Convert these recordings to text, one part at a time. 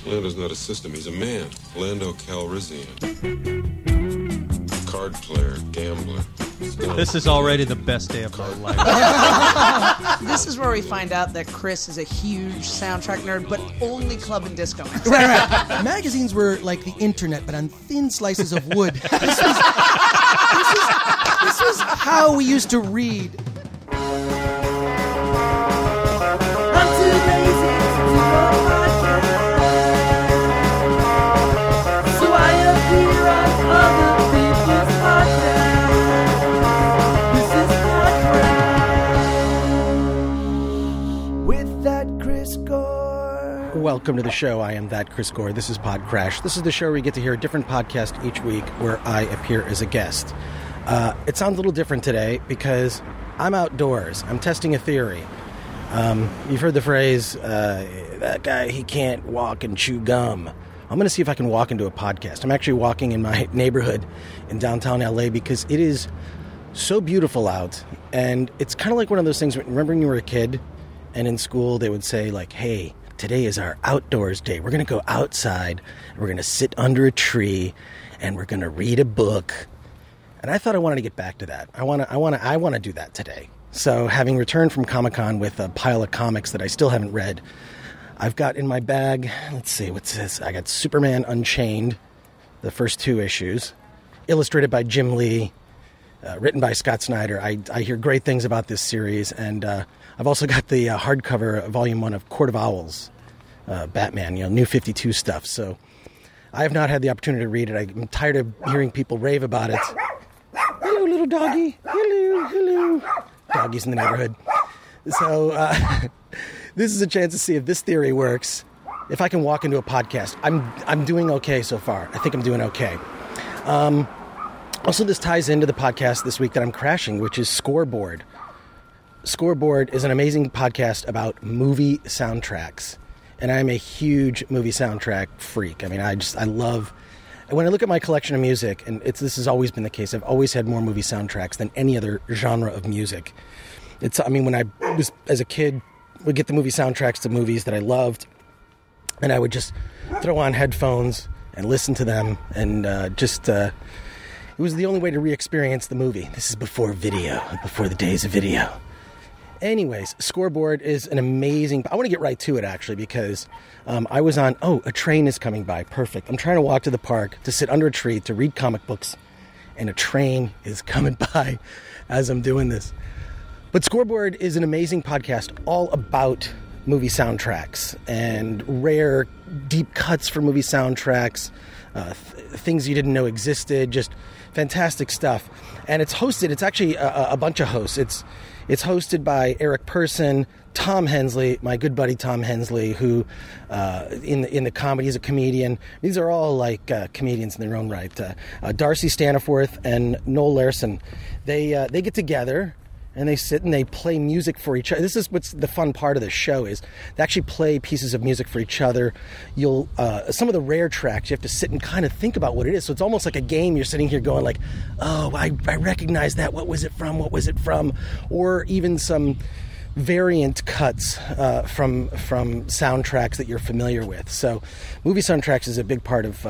Lando's not a system, he's a man. Lando Calrissian. Card player, gambler. This is already the best day of my life. This is where we find out that Chris is a huge soundtrack nerd, but only club and disco. Right. Magazines were like the internet, but on thin slices of wood. This was how we used to read. I'm too lazy to do a podcast, so I appear on other people's podcasts. This is PodCRASH with that Chris Gore. Welcome to the show. I am that Chris Gore. This is PodCRASH. This is the show where you get to hear a different podcast each week where I appear as a guest. It sounds a little different today because I'm outdoors. I'm testing a theory. You've heard the phrase, that guy, he can't walk and chew gum. I'm going to see if I can walk into a podcast. I'm actually walking in my neighborhood in downtown LA because it is so beautiful out. And it's kind of like one of those things, remember when you were a kid and in school they would say like, hey, today is our outdoors day. We're going to go outside and we're going to sit under a tree and we're going to read a book. And I thought I wanted to get back to that. I want to do that today. So having returned from Comic-Con with a pile of comics that I still haven't read, I've got in my bag, let's see, what's this? I got Superman Unchained, the first 2 issues, illustrated by Jim Lee, written by Scott Snyder. I hear great things about this series, and I've also got the hardcover volume 1 of Court of Owls, Batman, New 52 stuff. So I have not had the opportunity to read it. I'm tired of hearing people rave about it. Hello, little doggy. Hello. Doggies in the neighborhood. So this is a chance to see if this theory works. If I can walk into a podcast, I'm doing okay so far. I think I'm doing okay. Also, this ties into the podcast this week that I'm crashing, which is Scoreboard. Scoreboard is an amazing podcast about movie soundtracks, and I'm a huge movie soundtrack freak. I mean, I love. When I look at my collection of music, and this has always been the case, I've always had more movie soundtracks than any other genre of music. When I was, as a kid, would get the movie soundtracks to movies that I loved, and I would just throw on headphones and listen to them, and it was the only way to re-experience the movie. This is before video, before the days of video. Anyways, Scoreboard is an amazing... I want to get right to it, actually, because I was on... Oh, a train is coming by. Perfect. I'm trying to walk to the park to sit under a tree to read comic books, and a train is coming by as I'm doing this. But Scoreboard is an amazing podcast all about movie soundtracks and rare, deep cuts for movie soundtracks, things you didn't know existed, just fantastic stuff. And it's hosted... It's actually a bunch of hosts. It's hosted by Eric Person, Tom Hensley, my good buddy Tom Hensley, who in the comedy is a comedian. These are all like comedians in their own right. Darcy Staniforth and Noel Larson, they get together and they sit and they play music for each other. This is what's the fun part of the show is they actually play pieces of music for each other. You'll some of the rare tracks you have to sit and kind of think about what it is. So it's almost like a game. You're sitting here going like, oh, I recognize that. What was it from? What was it from? Or even some variant cuts from soundtracks that you're familiar with. So movie soundtracks is a big part of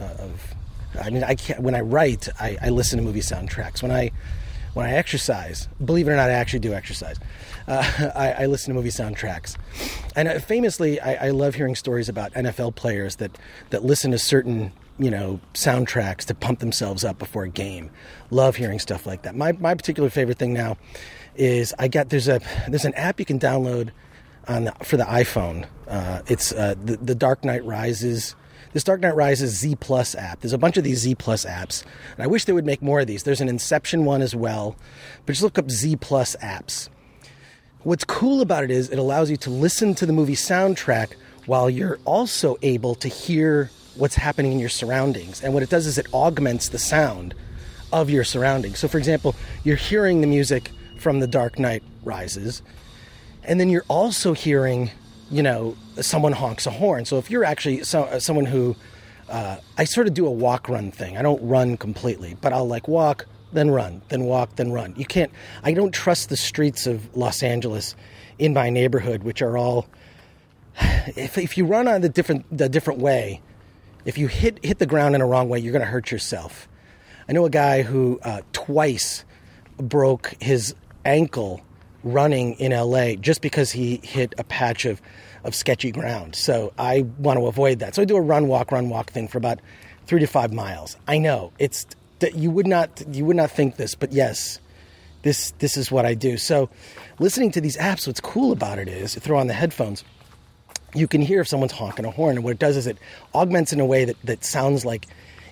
I mean, when I write, I listen to movie soundtracks. When I exercise, believe it or not, I actually do exercise. I listen to movie soundtracks. And famously, I love hearing stories about NFL players that listen to certain, soundtracks to pump themselves up before a game. Love hearing stuff like that. My particular favorite thing now is there's an app you can download for the iPhone. It's the Dark Knight Rises. This Dark Knight Rises Z Plus app. There's a bunch of these Z Plus apps, and I wish they would make more of these. There's an Inception one as well, but just look up Z Plus apps. What's cool about it is it allows you to listen to the movie soundtrack while you're also able to hear what's happening in your surroundings. And what it does is it augments the sound of your surroundings. So, for example, you're hearing the music from The Dark Knight Rises, and then you're also hearing... someone honks a horn. So if you're actually someone who, I sort of do a walk-run thing. I don't run completely, but I'll walk, then run, then walk, then run. I don't trust the streets of Los Angeles in my neighborhood, which are all if you run on the different way, if you hit the ground in a wrong way, you're going to hurt yourself. I know a guy who twice broke his ankle running in LA just because he hit a patch of sketchy ground. So I want to avoid that. So I do a run walk thing for about 3 to 5 miles. I know it's that you would not think this, but yes, this is what I do. So listening to these apps, what's cool about it is you throw on the headphones, you can hear if someone's honking a horn, and what it does is it augments in a way that sounds like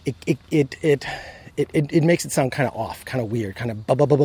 it makes it sound kind of off, kind of weird, kind of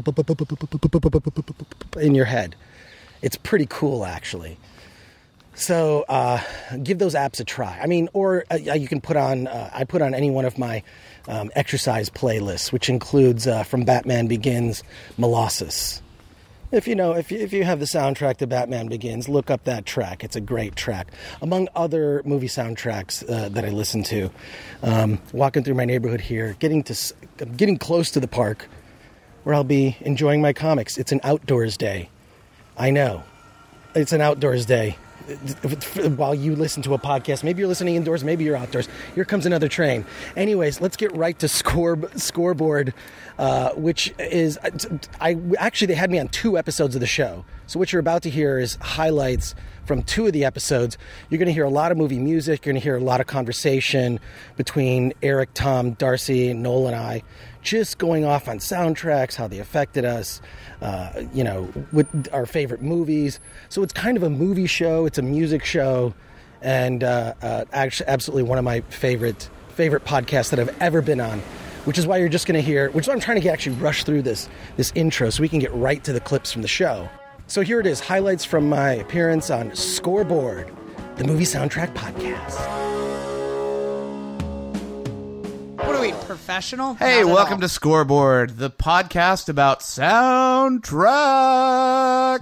in your head. It's pretty cool, actually. So give those apps a try. I mean, or you can put on. I put on any one of my exercise playlists, which includes from Batman Begins, Molossus. If you have the soundtrack to Batman Begins, look up that track. It's a great track. Among other movie soundtracks that I listen to, walking through my neighborhood here, getting close to the park where I'll be enjoying my comics. It's an outdoors day. I know. It's an outdoors day. While you listen to a podcast, maybe you're listening indoors, maybe you're outdoors. Here comes another train. Anyways, let's get right to Scoreboard, which is they had me on 2 episodes of the show. So what you're about to hear is highlights from 2 of the episodes. You're going to hear a lot of movie music. You're going to hear a lot of conversation between Eric, Tom, Darcy, Noel, and I, just going off on soundtracks, how they affected us, with our favorite movies. So it's kind of a movie show. It's a music show, and actually, absolutely one of my favorite podcasts that I've ever been on. Which is why you're just going to hear. Which is why I'm trying to actually rush through this intro so we can get right to the clips from the show. So here it is, highlights from my appearance on Scoreboard, the movie soundtrack podcast. What are we, professional? Hey, welcome to Scoreboard, the podcast about soundtracks.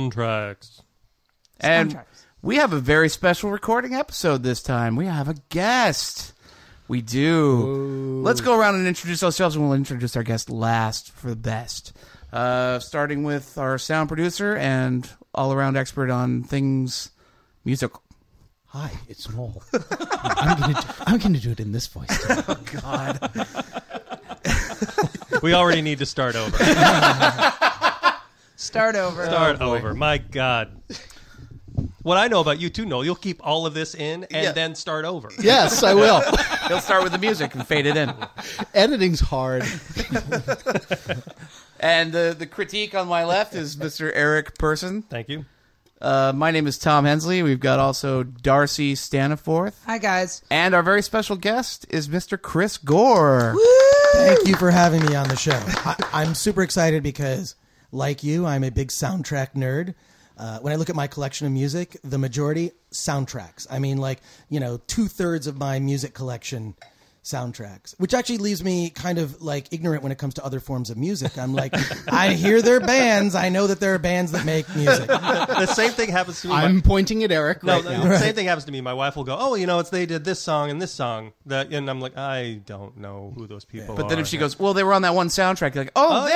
And we have a very special recording episode this time. We have a guest. We do. Ooh. Let's go around and introduce ourselves, and we'll introduce our guest last for the best. Starting with our sound producer and all-around expert on things musical. Hi, it's Noel. I'm going to do it in this voice today. Oh, God. We already need to start over. Start over. My God. What I know about you, too, Noel, you'll keep all of this in and then start over. Yes, I will. He'll start with the music and fade it in. Editing's hard. And the critique on my left is Mr. Eric Person. Thank you. My name is Tom Hensley. We've got also Darcy Staniforth. Hi, guys. And our very special guest is Mr. Chris Gore. Woo! Thank you for having me on the show. I'm super excited because, like you, I'm a big soundtrack nerd. When I look at my collection of music, the majority, soundtracks. I mean, 2/3 of my music collection, soundtracks, which actually leaves me kind of ignorant when it comes to other forms of music. I'm like, I hear their bands. I know that there are bands that make music. The same thing happens to me. I'm pointing at Eric right now. The same thing happens to me. My wife will go, oh, they did this song and this song. And I'm like, I don't know who those people are. But then if she goes, well, they were on that one soundtrack, you're like,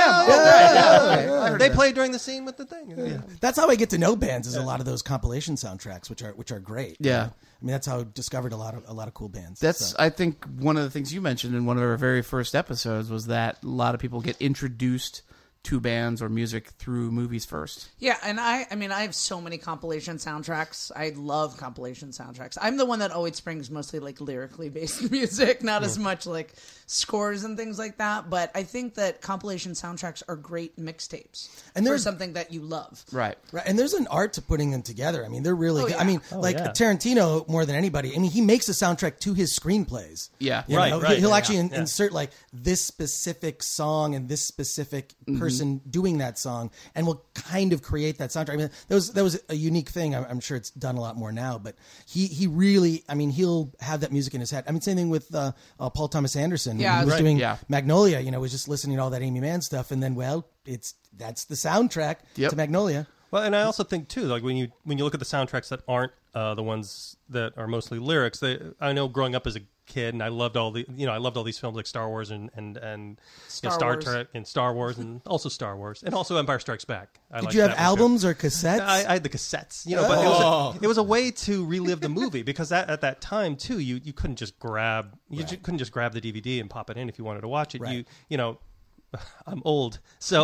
They play during the scene with the thing. Yeah. That's how I get to know bands, is a lot of those compilation soundtracks, which are great. Yeah. I mean, that's how I discovered a lot of cool bands. That's, I think, one of the things you mentioned in one of our very first episodes was that a lot of people get introduced to bands or music through movies first. Yeah, and I have so many compilation soundtracks. I love compilation soundtracks. I'm the one that always brings mostly lyrically based music, not as much scores and things like that. But I think that compilation soundtracks are great mixtapes for something that you love. Right. And there's an art to putting them together. I mean, they're really good. Yeah. I mean, Tarantino, more than anybody, I mean, he makes a soundtrack to his screenplays. Yeah. He'll actually insert this specific song and this specific person doing that song, and will kind of create that soundtrack. I mean, that was a unique thing. I'm sure it's done a lot more now, but he really, I mean, he'll have that music in his head. I mean, same thing with Paul Thomas Anderson. Yeah, when he was doing Magnolia, was just listening to all that Amy Mann stuff, and then, that's the soundtrack to Magnolia. Well, and I also think too, like when you look at the soundtracks that aren't the ones that are mostly lyrics, I know growing up as a kid, and I loved all these films like Star Wars and Star Trek and Star Wars and also Star Wars and also Empire Strikes Back. Did you have albums or cassettes? I had the cassettes, but it was a way to relive the movie because at that time too, you couldn't just grab couldn't just grab the DVD and pop it in if you wanted to watch it. Right. I'm old, so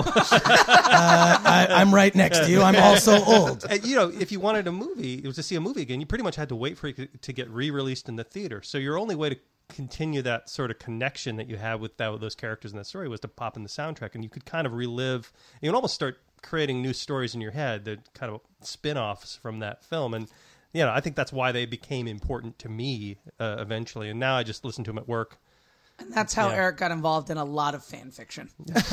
I'm right next to you. I'm also old. And, if you wanted to see a movie again, you pretty much had to wait for it to get re-released in the theater. So your only way to continue that sort of connection that you have with those characters in that story was to pop in the soundtrack, and you could kind of relive. You can almost start creating new stories in your head that kind of spin-offs from that film, and I think that's why they became important to me eventually. And now I just listen to them at work. And that's how Eric got involved in a lot of fan fiction.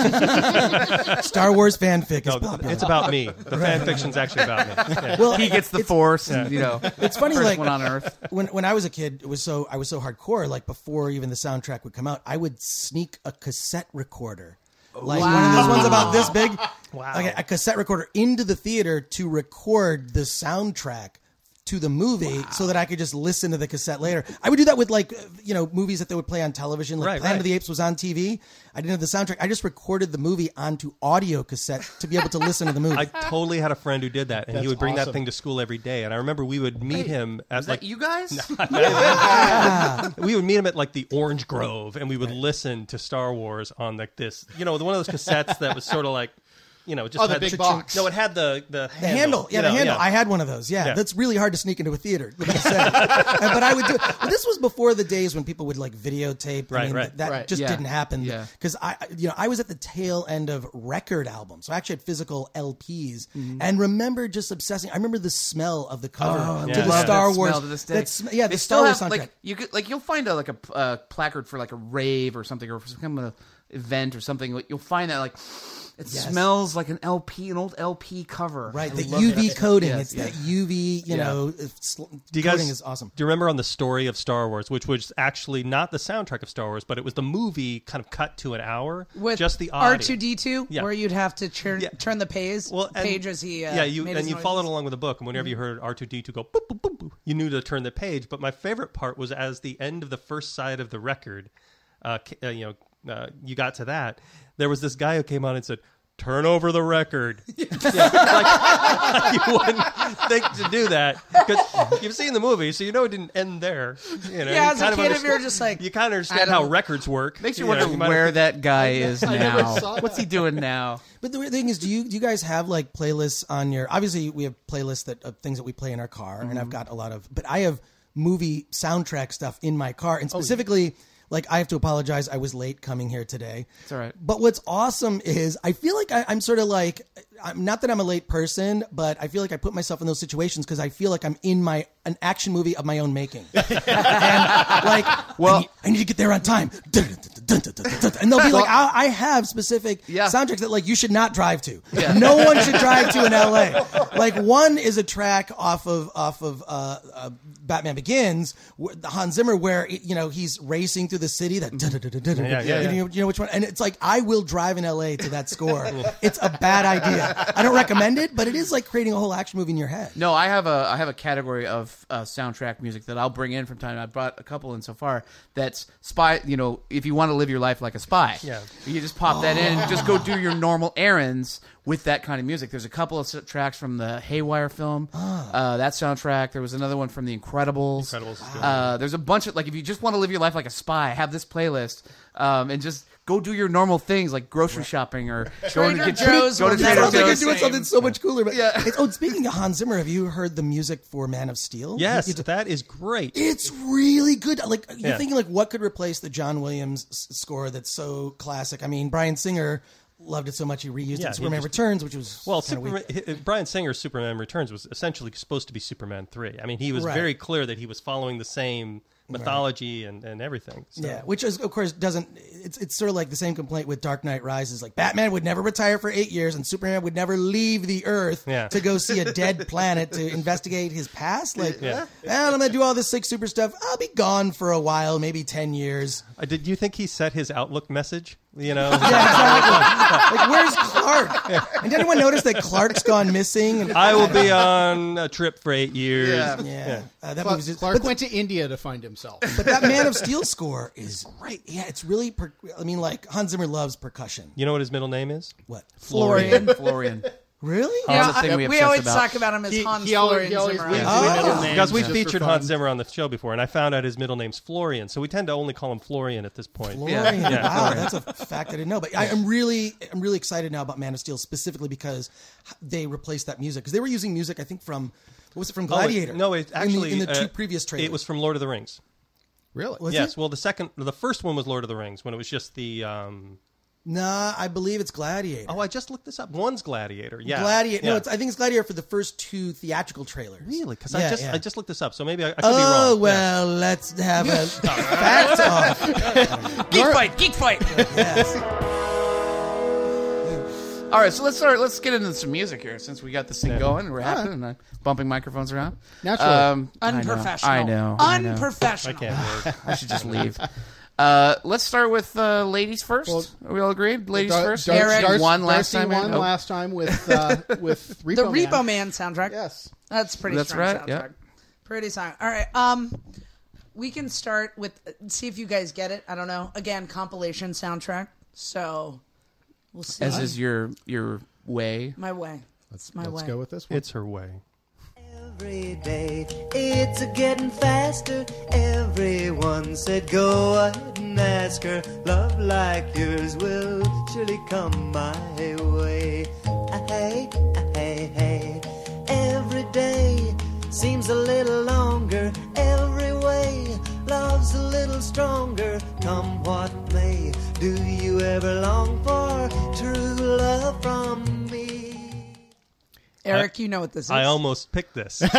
Star Wars fanfic is popular. It's about me. The fan fiction's actually about me. Yeah. Well, he gets the Force, and it's funny. First Like one on Earth. When I was a kid, I was so hardcore. Like before even the soundtrack would come out, I would sneak a cassette recorder. Like one of those ones about this big, like a cassette recorder into the theater to record the soundtrack to the movie so that I could just listen to the cassette later. I would do that with movies that they would play on television. Like Planet of the Apes was on TV. I didn't have the soundtrack. I just recorded the movie onto audio cassette to be able to listen to the movie. I totally had a friend who did that, and he would bring that thing to school every day. And I remember we would meet him at that you guys? We would meet him at like the Orange Grove, and we would listen to Star Wars on like this, one of those cassettes that was sort of like, just the big box. No, it had the handle. Yeah, the handle. I had one of those. Yeah, that's really hard to sneak into a theater. But I would do it. But this was before the days when people would like videotape. That just didn't happen. Because I was at the tail end of record albums. So I actually had physical LPs and remember just obsessing. I remember the smell of the cover to the Star Wars. Smell to this day. The Star Wars soundtrack. You'll find a placard for like a rave or something, or for some kind of event or something. You'll find that like. It smells like an old LP cover. Right, the UV coating. It's that UV, coating is awesome. Do you remember on the story of Star Wars, which was actually not the soundtrack of Star Wars, but it was the movie kind of cut to an hour with just the audio. R2-D2, where you'd have to turn the page as he you followed along with the book, and whenever you heard R2-D2 go boop, boop, boop, boop, you knew to turn the page. But my favorite part was as the end of the first side of the record, you got to that, there was this guy who came on and said, "Turn over the record." Like, you wouldn't think to do that because you've seen the movie, so you know it didn't end there. As a kid, if you're just like, you kind of understand how records work. Makes you wonder where that guy is now. What's he doing now? But the thing is, do you guys have like playlists on your? Obviously, we have playlists of things that we play in our car, and I've got a lot of. But I have movie soundtrack stuff in my car, and specifically. Like, I have to apologize. I was late coming here today. It's all right. But what's awesome is I feel like I'm sort of like, not that I'm a late person, but I feel like I put myself in those situations because I feel like I'm in an action movie of my own making. And like, I need to get there on time. And they'll be like, I have specific soundtracks that like you should not drive to. Yeah. No one should drive to in LA. Like one is a track off of Batman Begins, Hans Zimmer, where he's racing through the city. That you know which one? And it's like I will drive in LA to that score. It's a bad idea. I don't recommend it, but it is like creating a whole action movie in your head. No, I have a category of soundtrack music that I'll bring in from time. I brought a couple in so far. That's spy. If you want to live your life like a spy, you just pop that in and just go do your normal errands with that kind of music. There's a couple of tracks from the Haywire film, that soundtrack. There was another one from The Incredibles. There's a bunch of, like, if you just want to live your life like a spy, have this playlist, and just go do your normal things like grocery shopping or go to Trader Joe's. Sounds like you're doing something so much cooler. But speaking of Hans Zimmer, have you heard the music for Man of Steel? Yes, that is great. It's really good. Like you're thinking, like, what could replace the John Williams score that's so classic? I mean, Bryan Singer loved it so much he reused it in Superman Returns, which was Bryan Singer's Superman Returns was essentially supposed to be Superman 3. I mean, he was very clear that he was following the same mythology and everything. So. Yeah, which is, of course, doesn't. It's sort of like the same complaint with Dark Knight Rises. Like Batman would never retire for 8 years, and Superman would never leave the Earth to go see a dead planet to investigate his past. Like, well, I'm going to do all this sick super stuff. I'll be gone for a while, maybe 10 years. Did you think he set his Outlook message? You know, yeah, exactly. Like, where's Clark? And did anyone notice that Clark's gone missing? And I will be on a trip for 8 years. Yeah. That Clark, movie's just, Clark went to India to find himself. But that Man of Steel score is right. Yeah, it's really. Like Hans Zimmer loves percussion. You know what his middle name is? What? Florian. Florian. Really? Yeah, we always talk about him as Hans Florian Zimmer. Because we featured Hans Zimmer on the show before, and I found out his middle name's Florian, so we tend to only call him Florian at this point. Florian. Yeah. Wow, that's a fact I didn't know. But I'm really excited now about Man of Steel, specifically because they replaced that music. Because they were using music, I think, from, what was it, from Gladiator? No, it actually... In the two previous trailers. It was from Lord of the Rings. Really? Yes. Well, the first one was Lord of the Rings, when it was just the... Nah, I believe it's Gladiator. Oh, I just looked this up. One's Gladiator. Yeah, Gladiator. Yeah. No, I think it's Gladiator for the first 2 theatrical trailers. Really? Because I just looked this up, so maybe I could be wrong. Oh well, let's have a fact off. Geek fight. Yes. All right, so let's get into some music here since we got this thing going. We're happy and bumping microphones around. Naturally. Unprofessional. I know. Unprofessional. I can't work. I should just leave. Let's start with ladies first. Are we all agreed? Ladies first. Eric won last time. Last time with Repo The Repo Man soundtrack. Yes, that's pretty. That's strong right. Soundtrack. Yeah. Pretty strong. All right. We can start with see if you guys get it. I don't know. Again, compilation soundtrack. So we'll see. As is your way. My way. Let's go with this one. It's her way. Every day it's a getting faster. Everyone said go ahead and ask her. Love like yours will surely come my way. Hey, hey, hey. Every day seems a little longer. Every way love's a little stronger. Come what may, do you ever long for true love from me? Eric, you know what this is. I almost picked this to do it.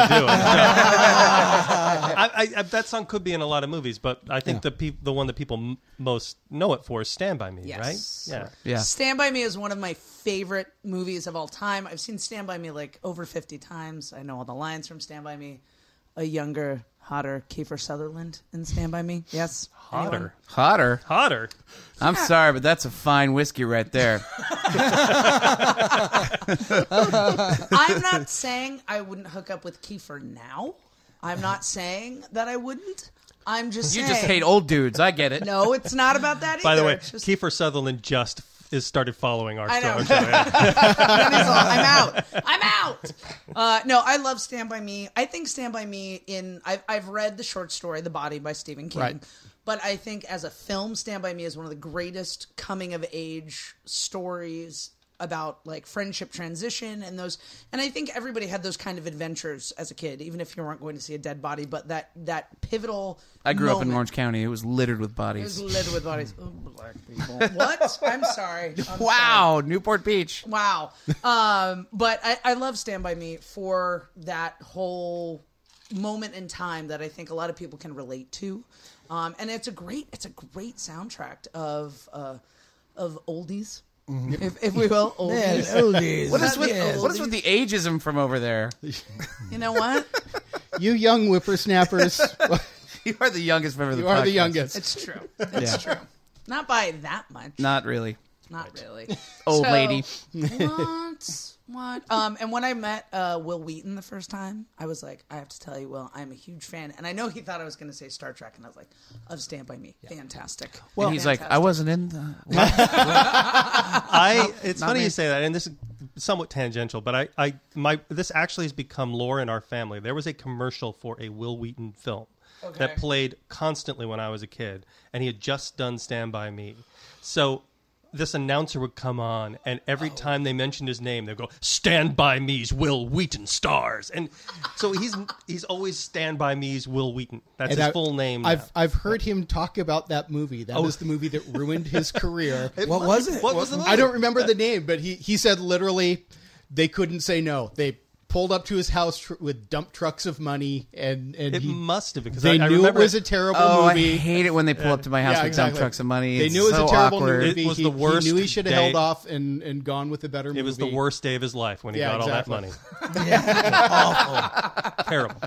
That song could be in a lot of movies, but I think the one that people most know it for is Stand By Me, Yes. right? Yeah. Stand By Me is one of my favorite movies of all time. I've seen Stand By Me like over 50 times. I know all the lines from Stand By Me. A younger, hotter Kiefer Sutherland in Stand By Me. Yes? Anyone? Hotter. I'm sorry, but that's a fine whiskey right there. I'm not saying I wouldn't hook up with Kiefer now. I'm not saying that I wouldn't. I'm just saying. You just hate old dudes. I get it. No, it's not about that either. By the way, It's just, Kiefer Sutherland just started following our I know. show. I'm out. No, I love Stand By Me. I think Stand By Me I've read the short story, The Body by Stephen King. Right. But I think as a film, Stand By Me is one of the greatest coming of age stories about like friendship transition and those. And I think everybody had those kind of adventures as a kid, even if you weren't going to see a dead body. But that pivotal. I grew up in moment- Orange County. It was littered with It bodies. was littered with bodies. Oh, black people. What? I'm sorry. Wow, Newport Beach. Wow. But I love Stand By Me for that whole moment in time that I think a lot of people can relate to. And it's a great soundtrack of oldies. If we will, oldies. Man, oldies. What is with the ageism from over there? You know what? You young whippersnappers. You are the youngest member of the You are the podcast. youngest. It's true. It's true. Not by that much. Not really. Not really. Old So, lady. What? And when I met Will Wheaton the first time, I was like, I have to tell you, Will, I'm a huge fan. And I know he thought I was going to say Star Trek, and I was like, of Stand By Me. Fantastic. Well, he's like, I wasn't in the... It's funny you say that, and this is somewhat tangential, but this actually has become lore in our family. There was a commercial for a Will Wheaton film that played constantly when I was a kid, and he had just done Stand By Me. So this announcer would come on, and every time they mentioned his name, they'd go, Stand By Me's Will Wheaton stars. And so he's always Stand By Me's Will Wheaton. That's his full name now. I've heard him talk about that movie. That was the movie that ruined his career. What was it? What was the movie? I don't remember the name, but he said literally they couldn't say no. They pulled up to his house with dump trucks of money, and It must have, because they I knew remember it was a terrible Oh, movie. I hate it when they pull up to my house Yeah, with exactly. dump trucks of money. They It's knew it was so a terrible awkward. movie. It was the worst He knew he should have day. held off and gone with a better movie. it was the worst day of his life when he Yeah, got exactly. all that money. Awful. Terrible.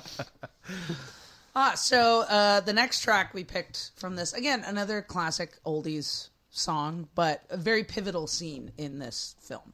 So the next track we picked from this, again, another classic oldies song, but a very pivotal scene in this film.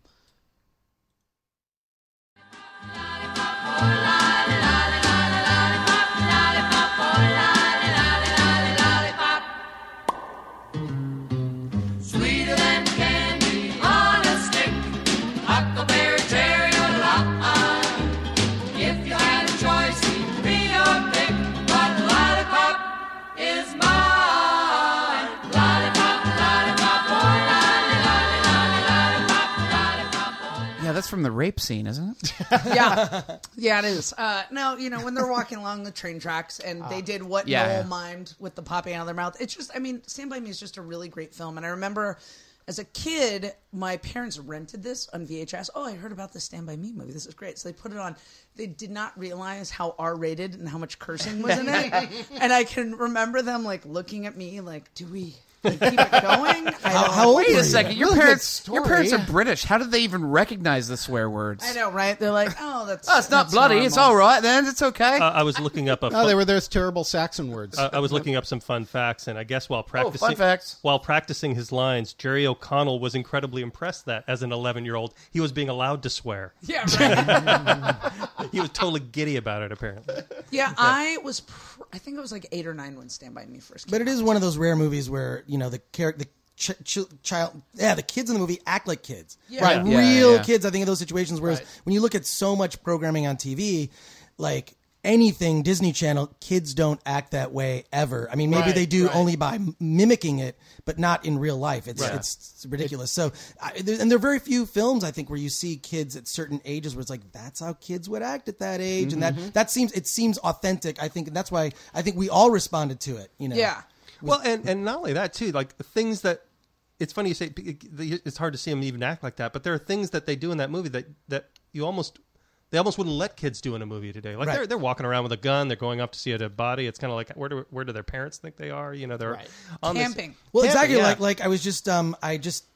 Sweeter than candy on a stick, huckleberry cherry or If you had a choice, he'd be your pick, but lollipop is mine. Lollipop, lollipop, oh, lolly, lolly, lolly, lollipop, lollipop, oh. Yeah, that's from the rape scene, isn't it? Yeah, it is. No, when they're walking along the train tracks and they did what Noel mimed with the popping out of their mouth. It's just, Stand By Me is just a really great film. And I remember as a kid, my parents rented this on VHS. Oh, I heard about this Stand By Me movie. This is great. So they put it on. They did not realize how R-rated and how much cursing was in it. And I can remember them looking at me do we keep it going? How old Wait were a you? second. Your Really good parents story. are British. How did they even recognize the swear words? I know, right? They're like, oh, that's Oh, it's not that's bloody. It's normal. all right then. It's okay. I was looking up No, they were those terrible Saxon words. I was looking up some fun facts, and I guess while practicing fun facts. while practicing his lines, Jerry O'Connell was incredibly impressed that as an 11-year-old he was being allowed to swear. Yeah, right. He was totally giddy about it, apparently. Yeah, I think I was 8 or 9 when Stand By Me first came But it out. is one of those rare movies where the the kids in the movie act like kids, Yeah. right? Yeah, Real yeah. kids. I think in those situations, whereas when you look at so much programming on TV, like anything Disney Channel, kids don't act that way ever. I mean, maybe Right, they do right. only by mimicking it, but not in real life. It's ridiculous. So, and there are very few films I think where you see kids at certain ages where it's like that's how kids would act at that age, and that seems authentic. I think, and that's why I think we all responded to it. Yeah. Well, and not only that too, like the things that it's funny you say it's hard to see them even act like that, but there are things that they do in that movie that you almost wouldn't let kids do in a movie today. Like Right. they're walking around with a gun, they're going up to see a dead body. It's kind of like where do their parents think they are? They're on Camping. Well, Camping, exactly. yeah. Like I was just I just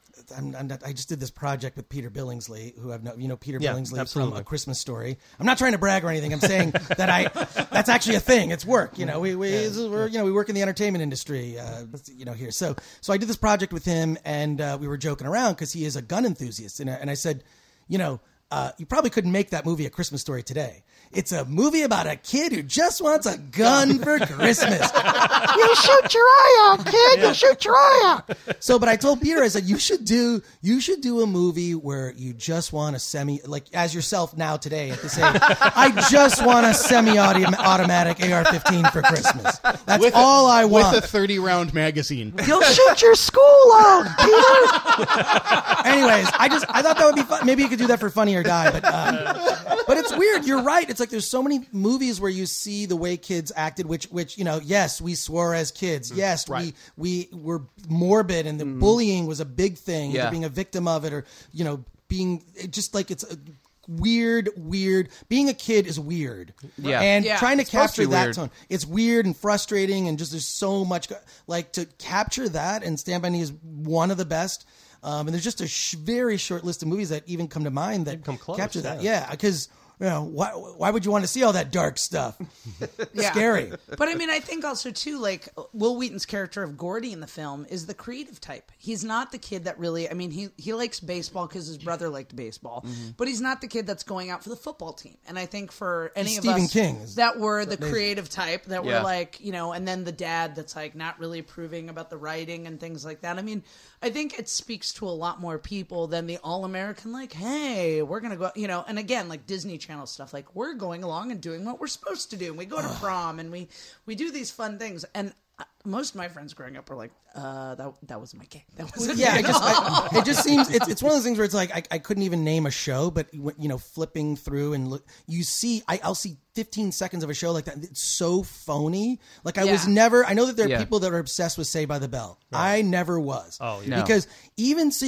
did this project with Peter Billingsley, who I've known, Peter Yeah, Billingsley from absolutely. A Christmas Story. I'm not trying to brag or anything. I'm saying that that's actually a thing. It's work. We work in the entertainment industry. Here. So I did this project with him, and we were joking around because he is a gun enthusiast, and I said, you probably couldn't make that movie A Christmas Story today. It's a movie about a kid who just wants a gun for Christmas. You shoot your eye out, kid. You shoot your eye out. So, but I told Peter, I said, you should do a movie where you just want a as yourself now today at this age. I just want a semi-automatic AR-15 for Christmas. That's all I want. With a 30-round magazine. You'll shoot your school out, Peter. Anyways, I thought that would be fun. Maybe you could do that for Funny or Die, but it's weird. You're right. It's like there's so many movies where you see the way kids acted, which yes, we swore as kids. Yes, Right. we were morbid, and the bullying was a big thing. Yeah. Either being a victim of it, or being just like it's. Weird. Being a kid is weird. Yeah. And Yeah. trying to It's supposed to capture be that weird. tone. It's weird and frustrating, and just there's so much to capture that. And Stand By Me is one of the best. And there's just a very short list of movies that even come to mind that come close, capture that. yeah. Yeah, because why would you want to see all that dark stuff? Yeah. Scary. But I think also too, Will Wheaton's character of Gordy in the film is the creative type. He's not the kid that really, he likes baseball because his brother liked baseball, but he's not the kid that's going out for the football team. And I think for any of Stephen us King. that were the creative type, that Yeah. were and then the dad that's not really approving about the writing and things like that. I think it speaks to a lot more people than the all-American, hey, we're going to go, and again, Disney Channel stuff, we're going along and doing what we're supposed to do. And we go to prom and we do these fun things. And most of my friends growing up were like, that was my game. That was It just seems it's one of those things where it's like I couldn't even name a show, but flipping through and look, you see I'll see 15 seconds of a show like that. It's so phony. I was never. I know that there are Yeah. people that are obsessed with Saved by the Bell. I never was. Oh, yeah. No. Because even seeing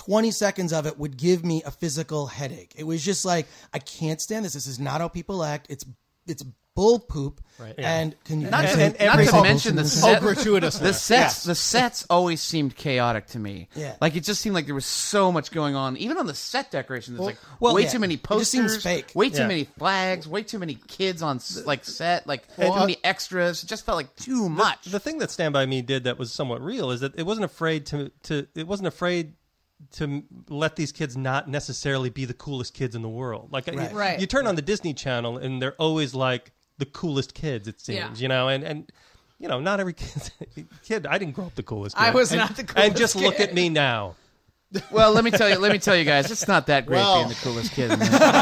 20 seconds of it would give me a physical headache. It was just like, I can't stand this. This is not how people act. It's bull poop. Right. And can you Not say to crazy mention the bullshit? set, gratuitous. the sets always seemed chaotic to me. Yeah. Like, it just seemed like there was so much going on. Even on the set decorations, there's well, way yeah. too many It posters. just seems fake. Way too Yeah. many flags. Way too many kids on set. Like, too many extras. It just felt like too much. The thing that Stand By Me did that was somewhat real is that it wasn't afraid to let these kids not necessarily be the coolest kids in the world. Like, Right. you turn on the Disney Channel and they're always like the coolest kids, it seems, Yeah. and not every kid. I didn't grow up the coolest kid. I was not the coolest And just look kid. at me now. Well, let me tell you guys, it's not that great being the coolest kid in there. It's all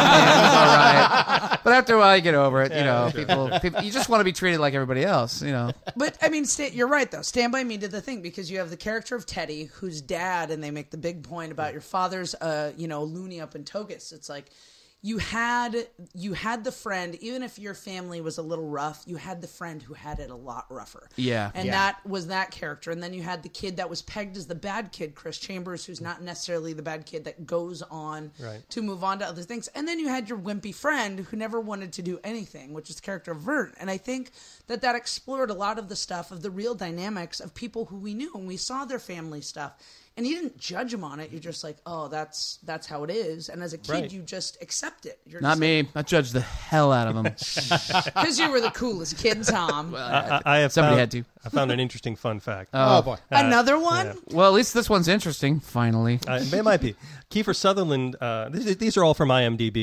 right. But after a while, you get over it. People, you just want to be treated like everybody else. But I mean, you're right though. Stand By Me did the thing because you have the character of Teddy, who's dad, and they make the big point about your father's, loony up in Togus. It's like you had the friend, even if your family was a little rough, you had the friend who had it a lot rougher. Yeah. And that was that character. And then you had the kid that was pegged as the bad kid, Chris Chambers, who's not necessarily the bad kid that goes on to move on to other things. And then you had your wimpy friend who never wanted to do anything, which is the character of Vern. And I think that explored a lot of the stuff of the real dynamics of people who we knew, and we saw their family stuff. And you didn't judge them on it. You're just like, oh, that's how it is. And as a kid, you just accept it. You're Not just me. I judged the hell out of them. because you were the coolest kid, Tom. I found an interesting fun fact. Oh, boy. Another one? Well, at least this one's interesting, finally. It might be. Kiefer Sutherland, these are all from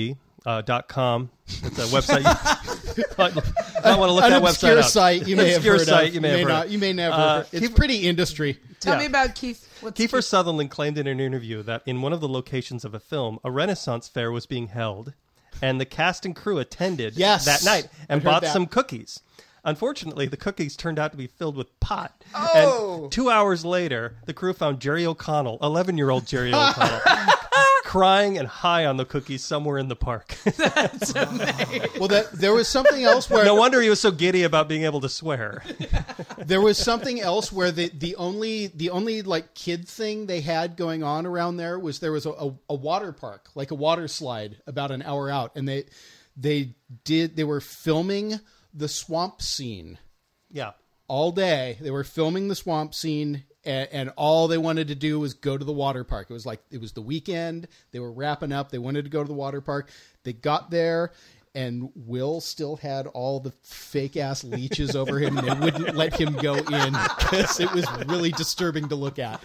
IMDb.com. It's a website. You might want to look An that obscure website up. site you may have heard of. You may have heard. You may never. It's pretty industry. Tell me about Keith. Kiefer Sutherland claimed in an interview that in one of the locations of a film, a Renaissance fair was being held, and the cast and crew attended that night and bought some cookies. Unfortunately, the cookies turned out to be filled with pot. Oh! And 2 hours later, the crew found Jerry O'Connell, 11-year-old Jerry O'Connell, crying and high on the cookies somewhere in the park. That's amazing. Well, there was something else where No wonder he was so giddy about being able to swear. there was something else where the only like kid thing they had going on around there was a water park, like a water slide, about an hour out, and they were filming the swamp scene. Yeah. All day they were filming the swamp scene. And all they wanted to do was go to the water park. It was the weekend. They were wrapping up. They wanted to go to the water park. They got there, and Will still had all the fake-ass leeches over him, and they wouldn't let him go in because it was really disturbing to look at.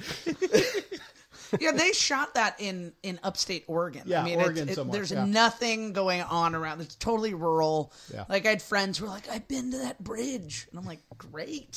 Yeah, they shot that in upstate Oregon. Yeah, I mean, Oregon somewhere, there's yeah. nothing going on around. It's totally rural. Yeah. Like, I had friends who were like, I've been to that bridge. And I'm like, great.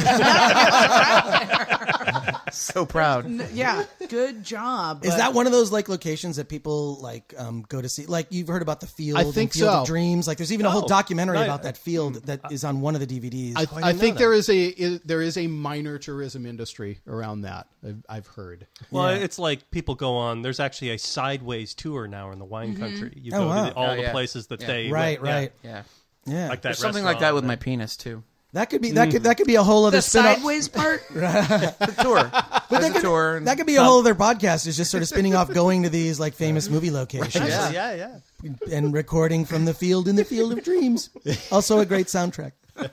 So proud. Yeah, good job. Is but- that one of those like locations that people like go to see? Like you've heard about the field, I think and Field so. of Dreams. Like there's even a whole documentary right. about that field that is on one of the DVDs. I think there is a minor tourism industry around that. I've heard. Well, it's like people go on. There's actually a sideways tour now in the wine country. You go wow. to all Oh, the yeah. places that Yeah. they right, yeah. right, Yeah. yeah. Like that There's something like that with my penis, too. That could be that could be a whole other the spin-off. sideways part? The tour. There's a tour. That could be a whole other podcast. Is just sort of spinning off going to these like famous movie locations Yeah. and recording from the field in the Field of Dreams. Also a great soundtrack.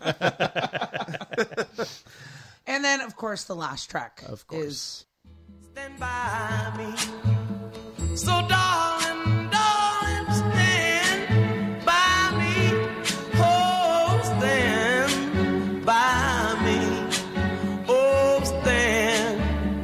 And then, of course, the last track is... Stand by me. So darling, darling, stand by me. Oh, stand by me. Oh, stand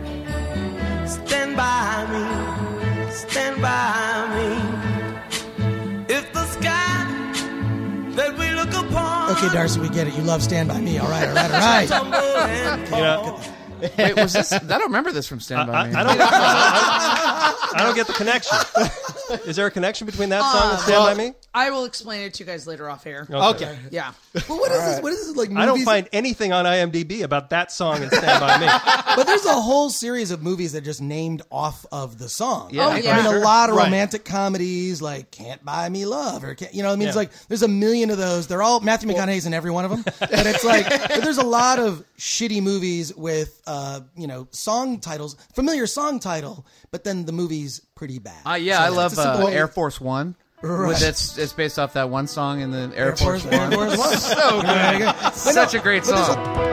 by me. Stand by me. If the sky that we look upon. Okay, Darcy, we get it. You love Stand By Me. All right. tumble and fall. You know, Wait, was this? I don't remember this from Stand By Me. I don't. I don't get the connection. Is there a connection between that song and Stand By Me? I will explain it to you guys later off air. Okay. Yeah. Well, what is this? What is this like? I don't movies- find anything on IMDb about that song and Stand By Me. But there's a whole series of movies that are just named off of the song. Yeah. Oh, yeah. I mean, a lot of Right. romantic comedies like "Can't Buy Me Love" or you know, what I mean, it's Yeah. like there's a million of those. They're all Matthew McConaughey's in every one of them. But it's like but there's a lot of shitty movies with song titles, familiar song title, but then the movie's pretty bad. Yeah, I So love it's a simple way- Air Force One. Right. It's based off that one song in the Air Force One. Air Force One. So good. Such a great song.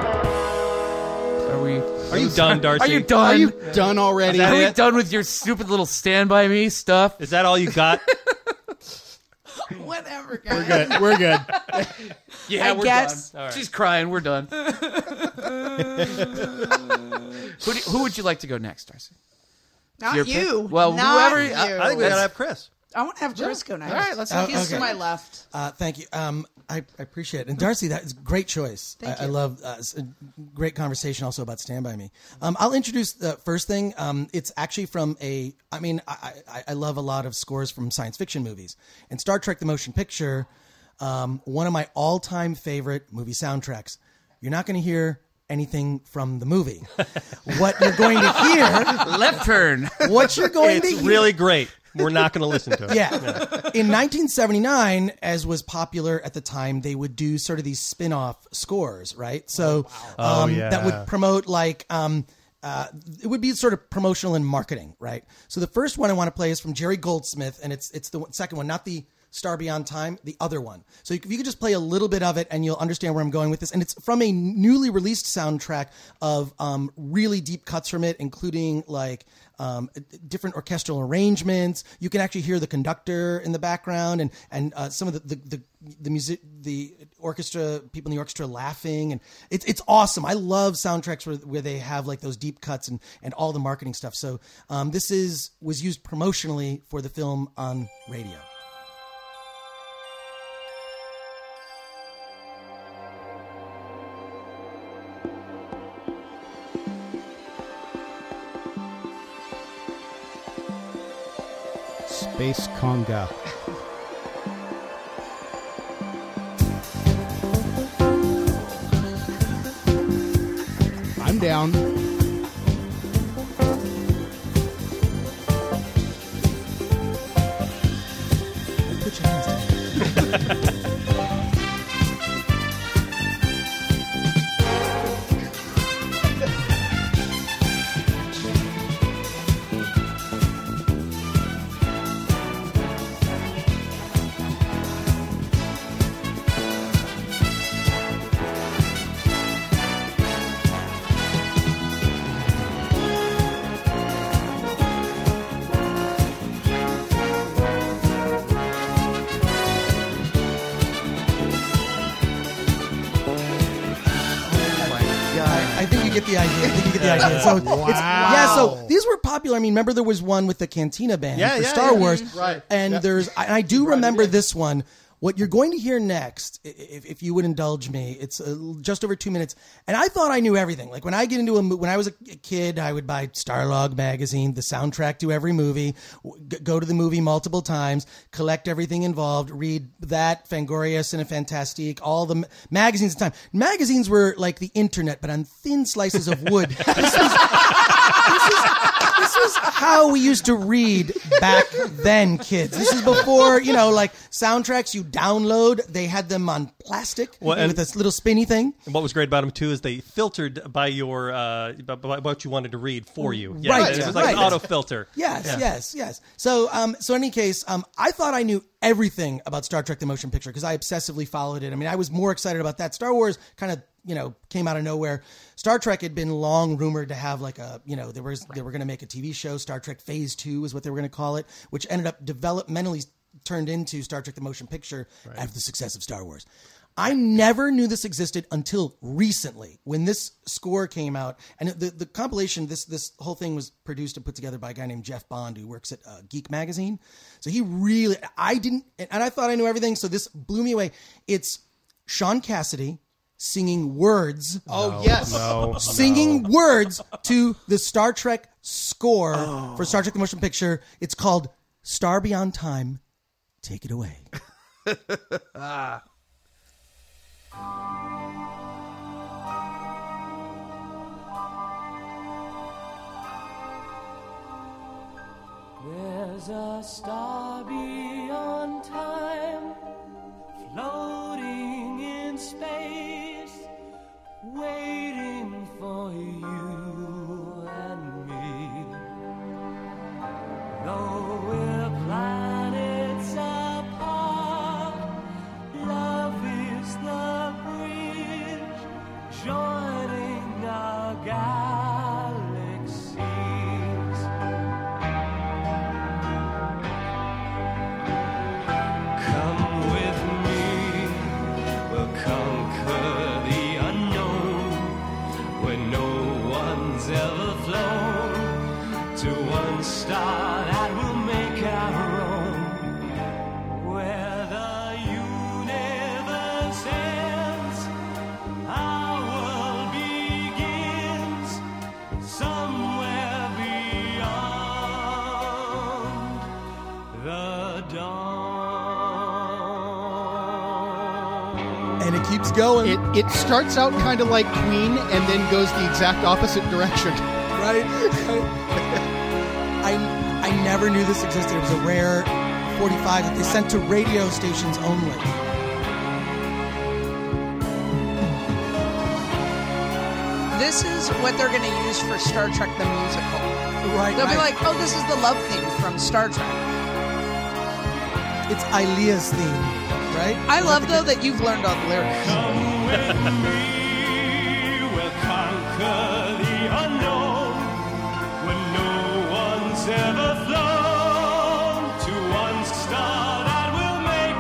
Are you done, Darcy? Are you done? Are you done already? Is that Are we it? done with your stupid little Stand By Me stuff? Is that all you got? Whatever, guys. Good. We're good. Yeah, I guess. done. She's crying. We're done. Who would you like to go next, Darcy? Not Your you. pick? Well, Not whoever- you. I think we gotta have Chris. I want to have Chris go next. All right, let's He's okay. to my left. Thank you. I appreciate it. And Darcy, that is a great choice. Thank I you. love it's a great conversation also about Stand By Me. I'll introduce the first thing. It's actually from I love a lot of scores from science fiction movies. And Star Trek The Motion Picture, one of my all-time favorite movie soundtracks. You're not going to hear anything from the movie. What you're going to hear, Left turn. what you're going to It's hear. really great. We're not going to listen to it. Yeah. In 1979, as was popular at the time, they would do sort of these spin-off scores, right? So yeah. that would promote like it would be sort of promotional and marketing, right? So the first one I want to play is from Jerry Goldsmith, and it's the second one, not the Star Beyond Time, the other one. So if you could just play a little bit of it and you'll understand where I'm going with this. And it's from a newly released soundtrack of really deep cuts from it, including like different orchestral arrangements. You can actually hear the conductor in the background and some of the music, the orchestra, people in the orchestra laughing. And it's awesome. I love soundtracks where they have like those deep cuts and all the marketing stuff. So this was used promotionally for the film on radio. Space Conga. I'm down. Put your hands together. I think you get the idea. So so these were popular. I mean, remember there was one with the Cantina Band for Star Wars, Right. And and I do remember this one. What you're going to hear next, if you would indulge me, it's just over 2 minutes. And I thought I knew everything. Like when I get into when I was a kid, I would buy Starlog magazine, the soundtrack to every movie, go to the movie multiple times, collect everything involved, read that, Fangoria, Cinefantastique, all the magazines at the time. Magazines were like the internet, but on thin slices of wood. This was how we used to read back then, kids. This is before, like soundtracks you download. They had them on plastic with this little spinny thing. And what was great about them too is they filtered by your by what you wanted to read for you. Yeah, Right, it was like an auto filter. Yes. So, in any case, I thought I knew everything about Star Trek: The Motion Picture because I obsessively followed it. I mean, I was more excited about that. Star Wars kind of, came out of nowhere. Star Trek had been long rumored to have like they were going to make a TV show. Star Trek Phase 2 is what they were going to call it, which ended up developmentally turned into Star Trek: The Motion Picture after the success of Star Wars. I never knew this existed until recently when this score came out. And the compilation, this whole thing was produced and put together by a guy named Jeff Bond who works at Geek Magazine. So he really, I thought I knew everything. So this blew me away. It's Sean Cassidy singing words. Oh, yes. Singing words to the Star Trek score for Star Trek the Motion Picture. It's called Star Beyond Time. Take it away. There's a star beyond time, floating in space, waiting for you and me. Though we're planets apart, love is the bridge joining our galaxies. Come with me, we'll conquer the unknown, where no one's ever flown, to one star that will make our own, where the universe ends, our world begins, somewhere beyond the dawn. And it keeps going. It starts out kind of like Queen and then goes the exact opposite direction. Right? I never knew this existed. It was a rare 45 that they sent to radio stations only. This is what they're going to use for Star Trek the musical. Right. They'll be like, oh, this is the love theme from Star Trek. It's Ilea's theme, right? I love, though, that you've learned all the lyrics. Come with me, we'll conquer the unknown, when no one's ever flown, to one star that will make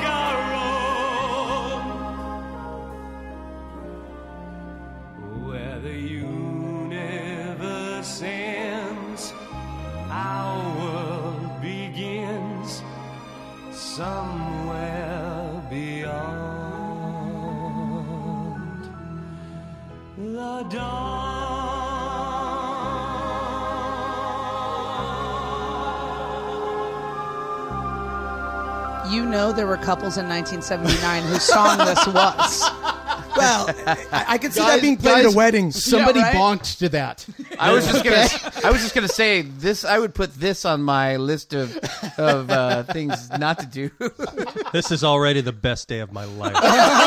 our own, where the universe ends, our world begins, somewhere beyond the dawn. You know there were couples in 1979 whose song this was. Well, I could see that being played at a wedding. Somebody Yeah, right? bonked to that. I was just gonna say this. I would put this on my list of things not to do. This is already the best day of my life.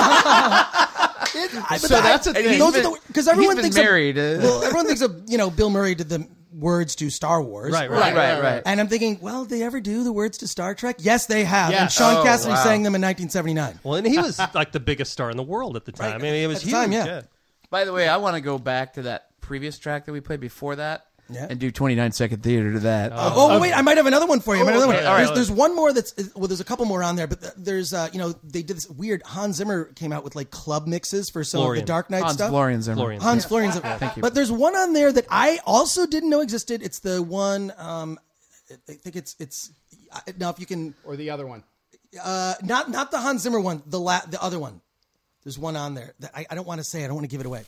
So that's a thing. Because everyone He's been thinks married. Well, everyone thinks of Bill Murray did the words to Star Wars. Right. And I'm thinking, well, did they ever do the words to Star Trek? Yes, they have. Yes. And Sean Oh, Cassidy wow. sang them in 1979. Well, and he was like the biggest star in the world at the time. Right. I mean, it was At the huge. time, yeah. By the way, I want to go back to that previous track that we played before that Yeah. and do 29-second theater to that. Wait, I might have another one for you. okay. All right. There's one more there's a couple more on there, but there's, they did this weird, Hans Zimmer came out with like club mixes for some of Florian. the Dark Knight Hans stuff. Florian Zimmer. Florian. Hans Florian Zimmer. Thank you. But there's one on there that I also didn't know existed. It's the one, I think it's now if you can, Or the other one. not the Hans Zimmer one, the other one. There's one on there that I don't want to say. I don't want to give it away.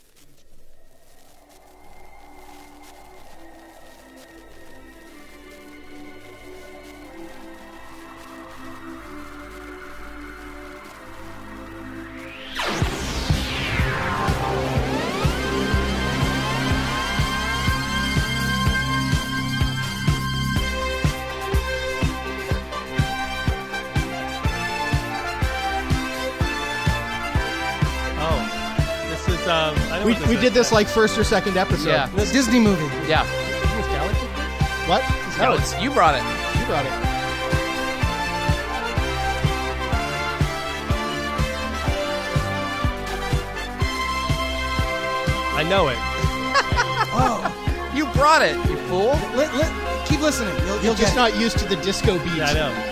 I know We what this did is. this like first or second episode. Yeah. This Disney movie. Yeah. What? No, you brought it. You brought it. I know it. Oh, You brought it, you fool. keep listening. You'll You're get just it. not used to the disco beats. Yeah, I know.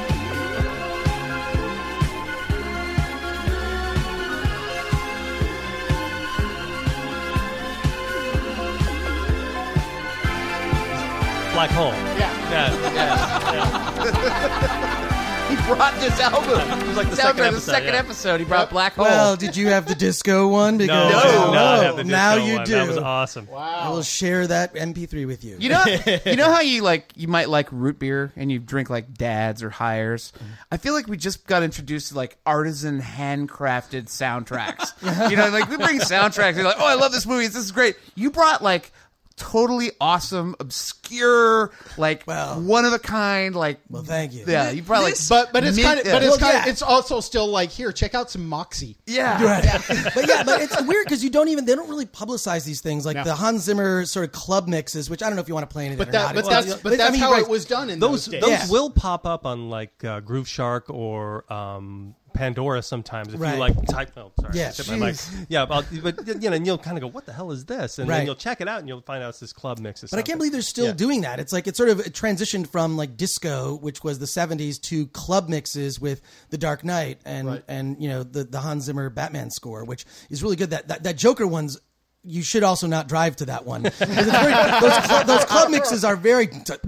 Black hole. Yeah. Yeah. He brought this album. It was like the Soundtrack, second episode, episode. He brought Black Hole. Well, did you have the disco one? No, Because I did not have the now disco you one. do. That was awesome. I will share that MP3 with you. You know how you might like root beer and you drink like Dads or Hires. I feel like we just got introduced to like artisan handcrafted soundtracks. Like we bring soundtracks. You're like, oh, I love this movie. This is great. You brought like totally awesome, obscure, like one of a kind, like. Well, thank you. Yeah, you brought but it's also still like, here, check out some Moxie. Yeah. Right. but it's weird because they don't really publicize these things like the Hans Zimmer sort of club mixes, which I don't know if you want to play anything. That's how it was done in those days. Those will pop up on like Groove Shark or Pandora sometimes if you like type. Oh, sorry. Yeah, I my mic. Yeah, but and you'll kind of go, "What the hell is this?" And then you'll check it out and you'll find out it's this club mix. But I can't believe they're still doing that. It's like it sort of transitioned from like disco, which was the '70s, to club mixes with The Dark Knight and the Hans Zimmer Batman score, which is really good. That Joker one's. You should also not drive to that one. Those club mixes are very,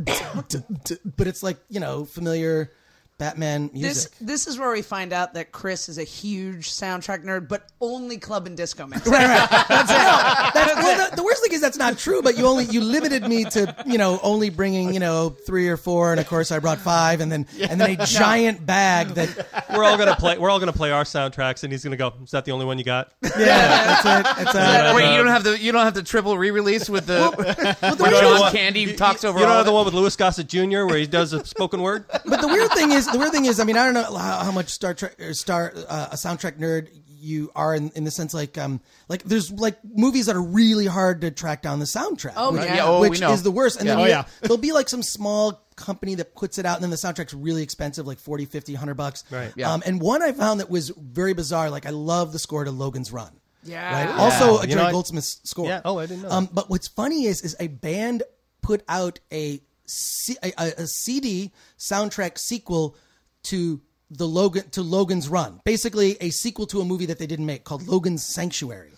but it's like familiar Batman music. This is where we find out that Chris is a huge soundtrack nerd, but only club and disco mix. Right. That's it. The worst thing is that's not true. But you limited me to only bringing 3 or 4, and of course I brought 5, and then a giant bag that we're all gonna play. We're all gonna play our soundtracks, and he's gonna go. Is that the only one you got? Yeah, that's it. Wait, you don't have the triple re-release with the where John Candy talks over. You don't all have the one with Louis Gossett Jr. where he does a spoken word. But the weird thing is, I mean, I don't know how much a soundtrack nerd you are in the sense like there's like movies that are really hard to track down the soundtrack. Oh, which, yeah. Which is the worst. And then there'll be like some small company that puts it out, and then the soundtrack's really expensive, like $40, $50, $100. Right. Yeah. And one I found that was very bizarre. Like I love the score to Logan's Run. Yeah. Right. Also a Jerry Goldsmith score. Yeah. Oh, I didn't know. But what's funny is a band put out a CD soundtrack sequel to Logan's Run, basically a sequel to a movie that they didn't make called Logan's Sanctuary.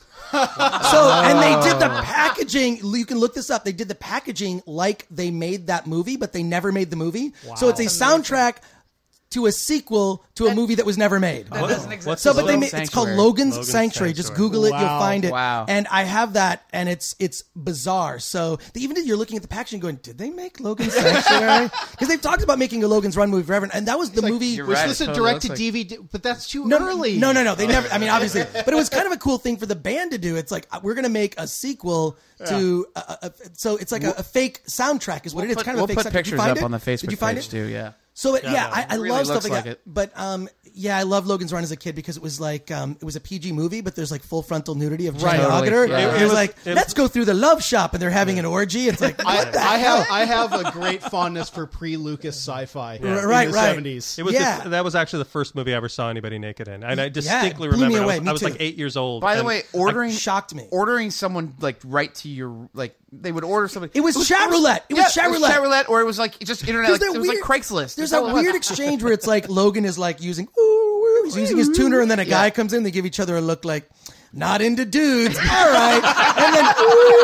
And they did the packaging. You can look this up. They did the packaging like they made that movie, but they never made the movie. Wow. So it's a soundtrack to a sequel to a movie that was never made. That doesn't exist. So, but it's called Logan's Sanctuary. Just Google it, you'll find it. Wow. And I have that, and it's bizarre. So even if you're looking at the packaging, going, did they make Logan's Sanctuary? Because they've talked about making a Logan's Run movie forever, and that was the movie. Was this a direct to DVD? But that's too early. No. They never. I mean, obviously, but it was kind of a cool thing for the band to do. It's like we're going to make a sequel to. So it's like a fake soundtrack, is what it is. It's kind of a fake. We'll put pictures up on the Facebook page too. Yeah. So I really love stuff looks like that. But I love Logan's Run as a kid because it was like it was a PG movie, but there's like full frontal nudity of Jenny Agutter. Yeah. It was like let's go through the love shop and they're having an orgy. It's like what the hell? I have a great fondness for pre-Lucas sci-fi in the Right. 70s. It was that was actually the first movie I ever saw anybody naked in, and I distinctly blew me remember away. I was Me like too. 8 years old. By the way, shocked me. Ordering someone like right to your they would order somebody. It was chat roulette. It was chat roulette, or it was like just internet. Like, it was like Craigslist. There's that weird exchange where it's like Logan is like using he's using his tuner, and then a guy comes in. They give each other a look like. Not into dudes, all right. And then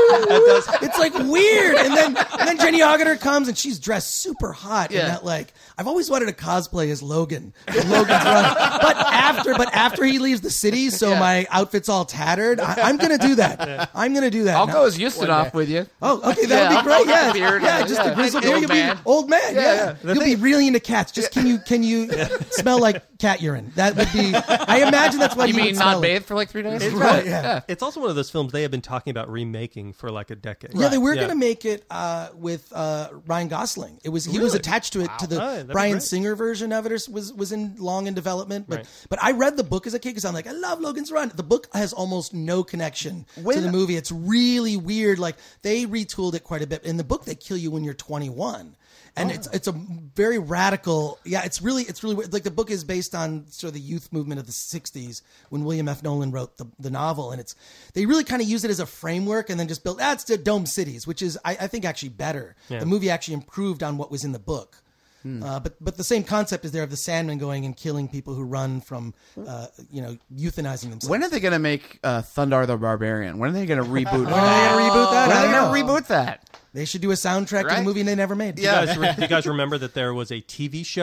it's like weird. And then Jenny Agutter comes and she's dressed super hot. Yeah. And that like I've always wanted to cosplay as Logan. Logan's Run. But after he leaves the city, so my outfit's all tattered. I'm gonna do that. I'm gonna do that. I'll go as Ustinov with you. Oh, okay, that would be great. Yeah, beard, just a grizzled beard. You'll be old man. Yeah. You'll be really into cats. Just can you smell like cat urine? That would be. I imagine that's why you mean would not smell bathed for like 3 days. Right, yeah. It's also one of those films they have been talking about remaking for like a decade. Yeah, they were going to make it with Ryan Gosling. He was attached to it to the Bryan Singer version of it was in development. But I read the book as a kid because I'm like I love Logan's Run. The book has almost no connection to the movie. It's really weird. Like they retooled it quite a bit. In the book, they kill you when you're 21. And it's a very radical. Yeah, it's really weird. Like the book is based on sort of the youth movement of the 60s when William F. Nolan wrote the novel, and they really kind of use it as a framework and then just built that's the Dome Cities, which is I think actually better. Yeah. The movie actually improved on what was in the book. But the same concept is there of the Sandman going and killing people who run from euthanizing themselves. When are they going to make Thundar the Barbarian? When are they going to reboot? When are they going to reboot that? When are they I don't going know. to reboot that? They should do a soundtrack to the movie they never made. Yeah. Do you guys remember that there was a TV show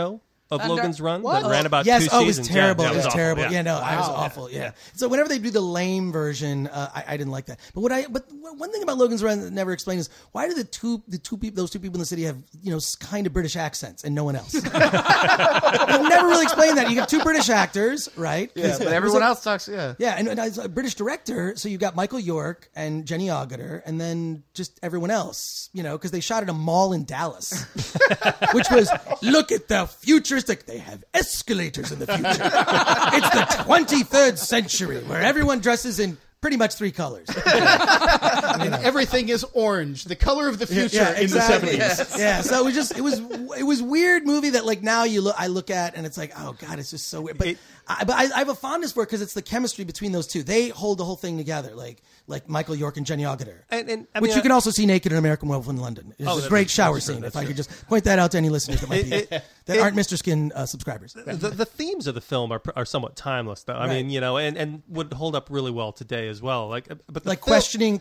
of Logan's Run What? that ran about Yes, 2 oh, it was seasons. terrible. Yeah, It was awful. terrible. Yeah. Yeah, no, it was Wow. awful. Yeah. So whenever they do the lame version, I didn't like that. But one thing about Logan's Run that never explained is why do those two people in the city have kind of British accents and no one else? They've never really explained that. You have two British actors, right? Yeah, but everyone else talks. Yeah. Yeah, and as a British director, so you've got Michael York and Jenny Agutter, and then just everyone else, because they shot at a mall in Dallas, which was, look at the futuristic. They have escalators in the future. It's the 23rd century where everyone dresses in pretty much 3 colors. And everything is orange, the color of the future in the 70s. Yeah, so it was weird movie that like now I look at and it's like, oh God, it's just so weird. But I have a fondness for it because it's the chemistry between those two. They hold the whole thing together, like Michael York and Jenny Agutter, which you can also see naked in American Werewolf in London. It's a great shower scene. If I could just point that out to any listeners that might be that aren't Mr. Skin subscribers. The themes of the film are somewhat timeless, though. I mean, and would hold up really well today as well. Questioning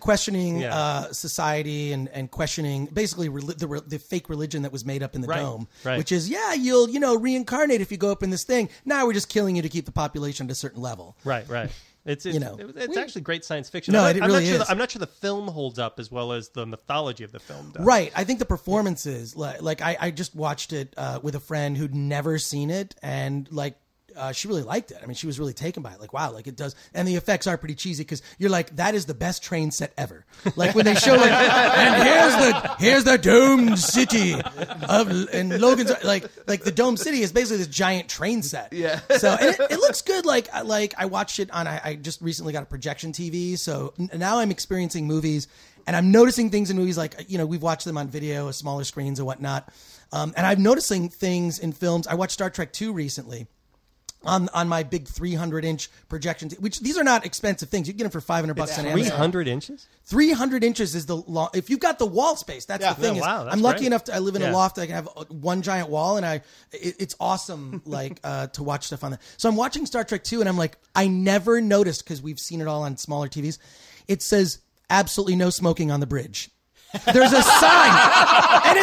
society and questioning basically the fake religion that was made up in the dome, which is you'll reincarnate if you go up in this thing. Now we're just killing you to keep the population at a certain level. Right. It's actually great science fiction. No, it really is. I'm not sure the film holds up as well as the mythology of the film does. Right. I think the performances, like I just watched it with a friend who'd never seen it, and she really liked it. I mean, she was really taken by it. Like, wow, like it does. And the effects are pretty cheesy because you're like, that is the best train set ever. Like when they show and here's the domed city and Logan's like the domed city is basically this giant train set. Yeah. So and it looks good. Like I watched it on. I just recently got a projection TV, so now I'm experiencing movies and I'm noticing things in movies like we've watched them on video, smaller screens and whatnot. And I'm noticing things in films. I watched Star Trek 2 recently. On my big 300-inch projection, which these are not expensive things. You can get them for $500 on Amazon. 300 inches? 300 inches is the long. If you've got the wall space, that's the thing. Wow, I'm lucky enough I live in a loft. I can have one giant wall, and it's awesome. To watch stuff on that. So I'm watching Star Trek 2, and I'm like, I never noticed because we've seen it all on smaller TVs. It says absolutely no smoking on the bridge. There's a sign, and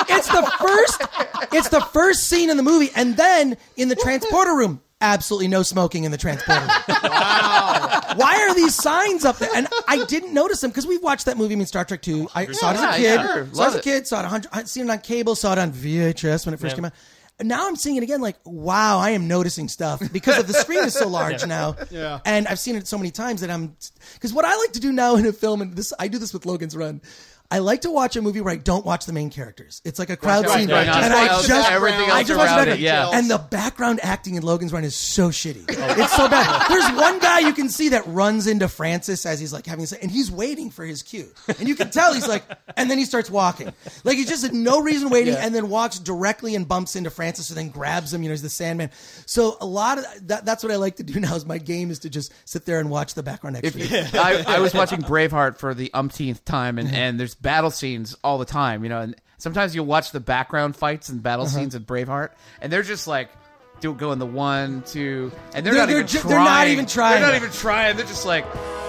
it's the first scene in the movie, and then in the transporter room. Absolutely no smoking in the transporter room. Wow. Why are these signs up there? And I didn't notice them because we've watched that movie, Star Trek 2. I saw it as a kid. Saw it I'd seen it on cable, saw it on VHS when it first came out. And now I'm seeing it again like, wow, I am noticing stuff because of the screen is so large now. Yeah. And I've seen it so many times that because what I like to do now in a film, and I do this with Logan's Run, I like to watch a movie where I don't watch the main characters. It's like a crowd scene, and I just watch it. Yeah. And the background acting in Logan's Run is so shitty. It's so bad. There's one guy you can see that runs into Francis as he's like having a, and he's waiting for his cue, and you can tell he's like, and then he starts walking, like he's just no reason waiting, and then walks directly and bumps into Francis, and then grabs him. He's the Sandman. So a lot of that's what I like to do now. Is my game is to just sit there and watch the background extras. I was watching Braveheart for the umpteenth time, and there's battle scenes all the time, and sometimes you'll watch the background fights and battle scenes of Braveheart, and they're just like going the 1, 2, and they're not even trying. They're not even trying. They're just like.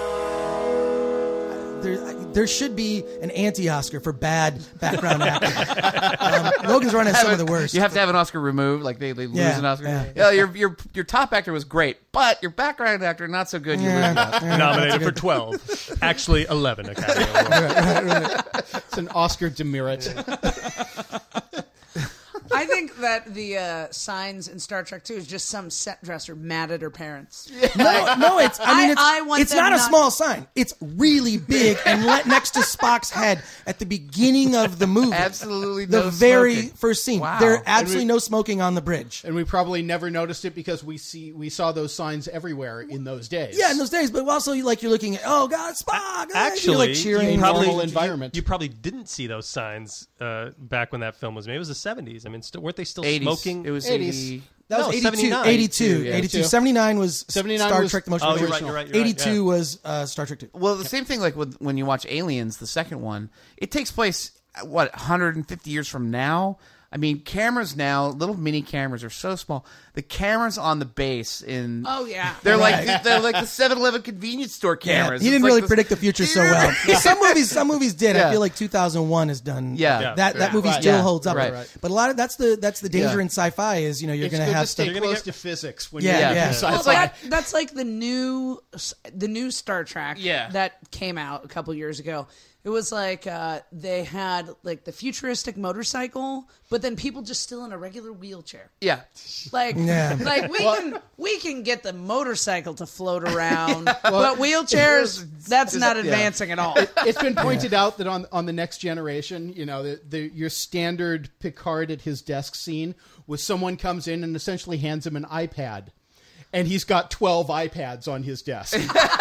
There should be an anti-Oscar for bad background acting. Logan's Run has some of the worst. You have to have an Oscar removed, like they lose an Oscar. Yeah, your top actor was great, but your background actor not so good. You lose an Oscar. Nominated for 12, actually 11 Academy Awards. Right. It's an Oscar demerit. I think that the signs in Star Trek 2 is just some set dresser mad at her parents. No, it's not a small sign. It's really big and next to Spock's head at the beginning of the movie. Absolutely the no very smoking. First scene. Wow. There absolutely no smoking on the bridge. And we probably never noticed it because we saw those signs everywhere in those days. Yeah, in those days. But also, you're looking at, oh God, Spock. Actually, you're cheering. Normal environment. You probably didn't see those signs back when that film was made. It was the 70s. I mean, weren't they still 80s. smoking? It was 80s. That was 82. 79. 82. 79 was 79 Star was, Trek the Motion Picture. You're right. 82 was Star Trek 2. Well, the same thing like when you watch Aliens, the second one, it takes place, 150 years from now? I mean, cameras now, little mini cameras are so small. The cameras on the base in Oh yeah. they're like the 7-Eleven convenience store cameras. He It's didn't like really this- predict the future so well. Some movies did. Yeah. I feel like 2001 has done. Yeah. That movie Right. still Yeah. holds up. Right. But a lot of that's the danger Yeah. in sci-fi is you're It's going to good have to stay stuff. close to physics when Yeah, you're yeah. sci-fi. Well, It's like- that's like the new Star Trek Yeah. that came out a couple years ago. It was like they had like the futuristic motorcycle, but then people just still in a regular wheelchair. Yeah. Like, Yeah. like we can get the motorcycle to float around, but wheelchairs, that's not advancing at all. It's been pointed out that on the Next Generation, your standard Picard at his desk scene was someone comes in and essentially hands him an iPad, and he's got 12 iPads on his desk.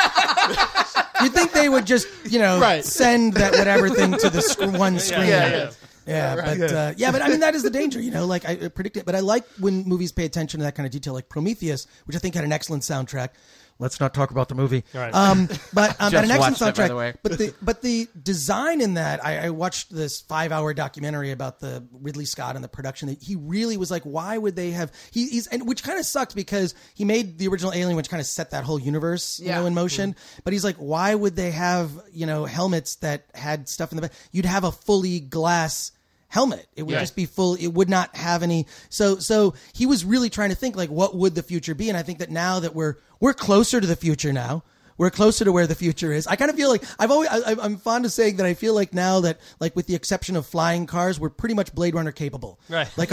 You'd think they would just, Right. send that whatever thing to the one screen. Yeah. But I mean that is the danger, Like I predict it. But I like when movies pay attention to that kind of detail, like Prometheus, which I think had an excellent soundtrack. Let's not talk about the movie. Right. But Just an excellent watched it, by soundtrack. the way. But the design in that, I watched this 5-hour documentary about the Ridley Scott and the production. That he really was like, why would they have? And which kind of sucked because he made the original Alien, which kind of set that whole universe, in motion. But he's like, why would they have helmets that had stuff in the back? You'd have a fully glass helmet. It would just be full. It would not have any. So he was really trying to think like, what would the future be? And I think that now that we're closer to the future now. We're closer to where the future is. I kind of feel like I'm fond of saying that I feel like now that, like, with the exception of flying cars, we're pretty much Blade Runner capable. Right. Like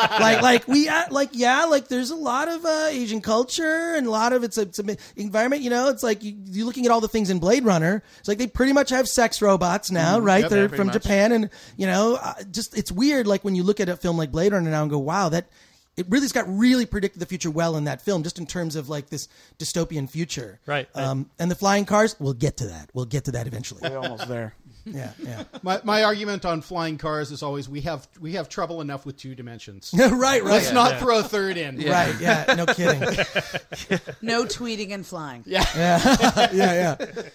there's a lot of Asian culture and a lot of it's a environment. It's like you're looking at all the things in Blade Runner. It's like they pretty much have sex robots now, right? They're pretty from much. Japan, and just it's weird. Like when you look at a film like Blade Runner now and go, wow, that. It really's got really predicted the future well in that film, just in terms of like this dystopian future. Right. And the flying cars, we'll get to that. We'll get to that eventually. We're almost there. Yeah. My argument on flying cars is always we have trouble enough with 2 dimensions. right. Let's not throw a third in. Right. Yeah. No kidding. No tweeting and flying. Yeah.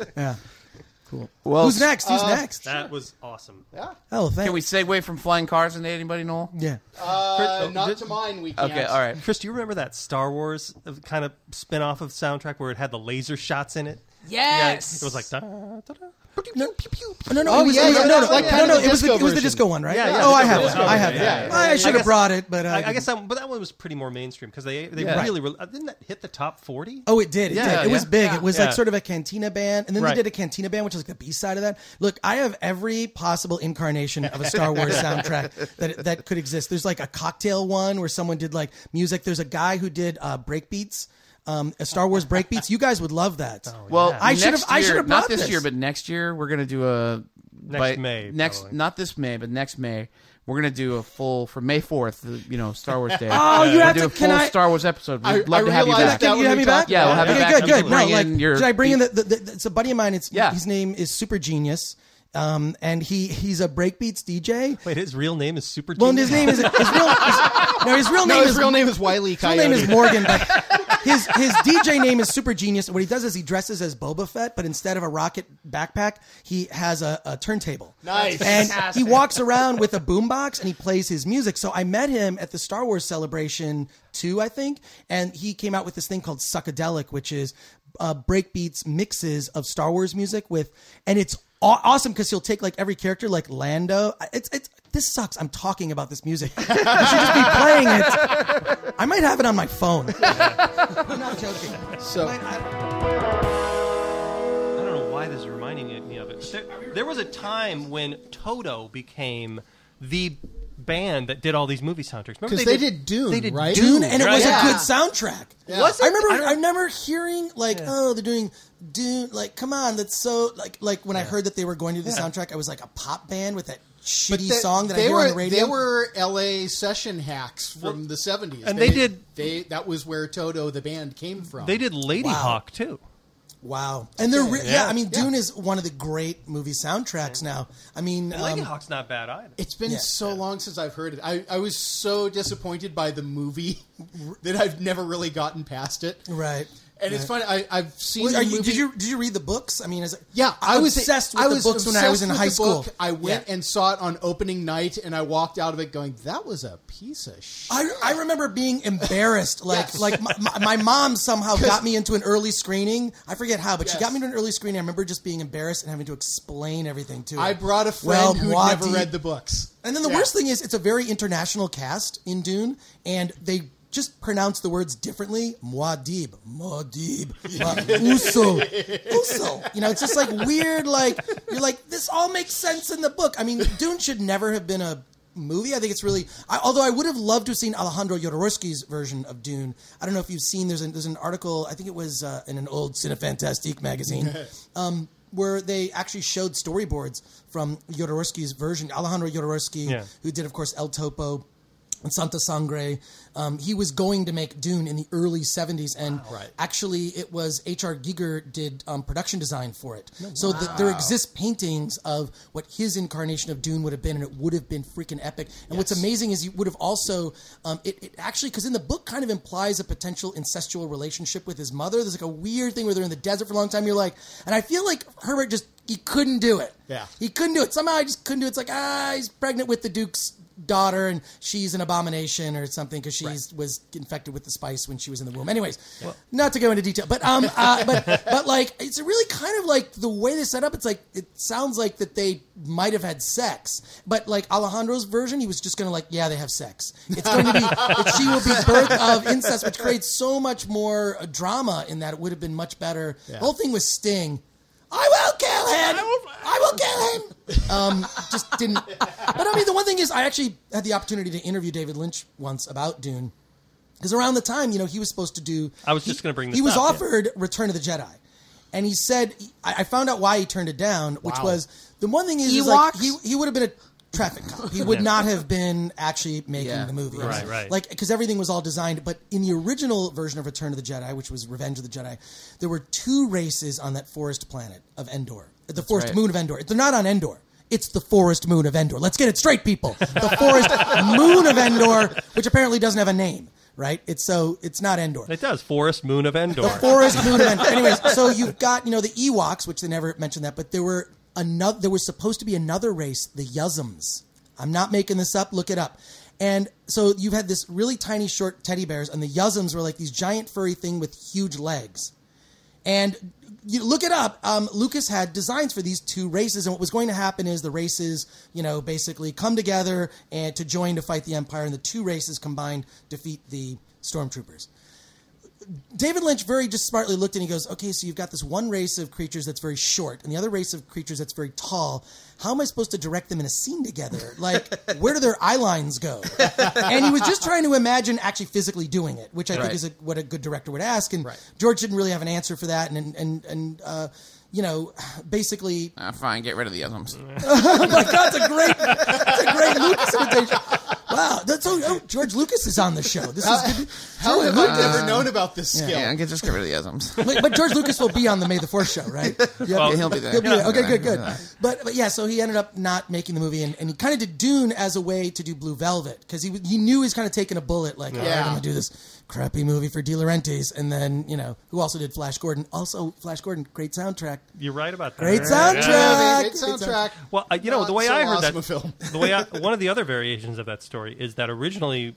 Cool. Well, Who's next? That was awesome. Oh, thanks. Can we segue from flying cars into anybody, Noel? Yeah. Not to mine, we can't. Okay, all right. Chris, do you remember that Star Wars kind of spin-off of soundtrack where it had the laser shots in it? Yes. It was like... Da-da-da. No. Oh, yeah, that's like kind of the It was disco the version. disco one, right? Yeah, Oh, I the have disco it. I version. have it. Yeah. I should have brought it, but I guess that one was pretty more mainstream because they really didn't that hit the top 40? Oh, it did. It was big. Yeah. It was like sort of a cantina band, and then Right. they did a cantina band, which is like the B side of that. Look, I have every possible incarnation of a Star Wars soundtrack that could exist. There's like a cocktail one where someone did like music. There's a guy who did breakbeats. A Star Wars breakbeats. You guys would love that. Well, Yeah. I should next have year- brought not this this. year, but next year we're gonna do a May, next probably. not this May, but next May we're gonna do a full for May 4th. Star Wars Day. Oh, you we'll have do to. a full Star Wars episode. We'd love to have you realized back. that Can you when have we me back? talked Yeah, we'll have you Okay, back. good. and you No, can bring like, in your should I bring in it's a buddy of mine. His name is Super Genius. And he's a breakbeats DJ. Wait, his real name is Super Well, Genius? his name is his real name His real name is Wile E. His real name Coyote. is Morgan, but his DJ name is Super Genius. And what he does is he dresses as Boba Fett, but instead of a rocket backpack, he has a turntable. Nice. And Fantastic. he walks around with a boombox and he plays his music. So I met him at the Star Wars Celebration 2, I think, and he came out with this thing called Suckadelic, which is breakbeats mixes of Star Wars music and it's awesome because he'll take like every character, like Lando. This sucks. I'm talking about this music. I should just be playing it. I might have it on my phone. I'm not joking. So I don't know why this is reminding me of it. There was a time when Toto became the band that did all these movie soundtracks. Remember because they did Dune, they did right? Dune, and it was Yeah. a good soundtrack. Yeah. Was it? I remember hearing like, oh, they're doing Dune. Like, come on, that's so like when I heard that they were going to do the soundtrack, I was like a pop band with that shitty song that I hear on the radio. They were L.A. session hacks from the 70s. and that was where Toto, the band, came from. They did Lady Hawk, too. Wow, and they're Yeah. I mean, Dune is one of the great movie soundtracks now. I mean, And Lady Hawk's not bad either. It's been so long since I've heard it. I was so disappointed by the movie that I've never really gotten past it. right. And it's funny. I've seen. Well, the movie. did you read the books? I mean, I was obsessed with the books when I was in high school. I went and saw it on opening night, and I walked out of it going, "That was a piece of shit." I remember being embarrassed. Like my mom somehow got me into an early screening. I forget how, but she got me into an early screening. I remember just being embarrassed and having to explain everything to her. I brought a friend who had never read the books. And then the worst thing is, it's a very international cast in Dune, and they just pronounce the words differently. Muad'Dib, Uso. You know, it's just like weird. Like you're like, this all makes sense in the book. I mean, Dune should never have been a movie. I think it's really. Although I would have loved to have seen Alejandro Jodorowsky's version of Dune. I don't know if you've seen. There's an article. I think it was in an old Cinefantastique magazine. Where they actually showed storyboards from Jodorowsky's version. Alejandro Jodorowsky, who did, of course, El Topo and Santa Sangre. He was going to make Dune in the early 70s, and actually it was H.R. Giger did production design for it. So there exist paintings of what his incarnation of Dune would have been, and it would have been freaking epic. And what's amazing is he would have also, it actually, because in the book kind of implies a potential incestual relationship with his mother. There's like a weird thing where they're in the desert for a long time. You're like, and I feel like Herbert he couldn't do it. Yeah. He couldn't do it. Somehow I just couldn't do it. It's like, he's pregnant with the Duke's daughter and she's an abomination or something because she was infected with the spice when she was in the womb. Anyways, not to go into detail, but like it's really kind of like the way they set up. It's like it sounds like that they might have had sex, but like Alejandro's version, he was just going to they have sex. It's going to be that she will be birth of incest, which creates so much more drama in that. It would have been much better. The whole thing with Sting. I will kill him. I will kill him. Just didn't. But I mean, the one thing is, I actually had the opportunity to interview David Lynch once about Dune, because around the time, he was supposed to do. I was just going to bring this. He was offered Return of the Jedi, and he said, I found out why he turned it down, which was the one thing is like he would have been a traffic cop. He would not have been actually making the movie. Right. Like, because everything was all designed. But in the original version of Return of the Jedi, which was Revenge of the Jedi, there were 2 races on that forest planet of Endor. The forest moon of Endor. They're not on Endor. It's the forest moon of Endor. Let's get it straight, people. The forest moon of Endor, which apparently doesn't have a name. Right? It's not Endor. It does. Forest moon of Endor. The forest moon of Endor. Anyways, so you've got, the Ewoks, which they never mentioned that, but there was supposed to be another race, the Yuzums. I'm not making this up. Look it up. And so you've had this really tiny, short teddy bears, and the Yuzums were like these giant furry thing with huge legs. And you look it up. Lucas had designs for these 2 races, and what was going to happen is the races, basically come together and to join to fight the Empire, and the 2 races combined defeat the stormtroopers. David Lynch very just smartly looked and he goes, okay, so you've got this one race of creatures that's very short and the other race of creatures that's very tall. How am I supposed to direct them in a scene together? Like, where do their eye lines go? And he was just trying to imagine actually physically doing it, which I think is what a good director would ask. And George didn't really have an answer for that. And basically... fine, get rid of the Yuzums. Oh my God, it's a great Lucas imitation. Wow, George Lucas is on the show. This is good. How have I never known about this skill? Yeah, just get rid of the Yuzums. But George Lucas will be on the May the 4th show, right? He'll be there. Okay, good. But yeah, so he ended up not making the movie, and he kind of did Dune as a way to do Blue Velvet, because he knew he was kind of taking a bullet, like, all right, I'm going to do this crappy movie for De Laurentiis, and then, who also did Flash Gordon. Also, Flash Gordon, great soundtrack. You're right about that. Great soundtrack. Yeah, great soundtrack. Well, the way I heard that, film. one of the other variations of that story is that originally,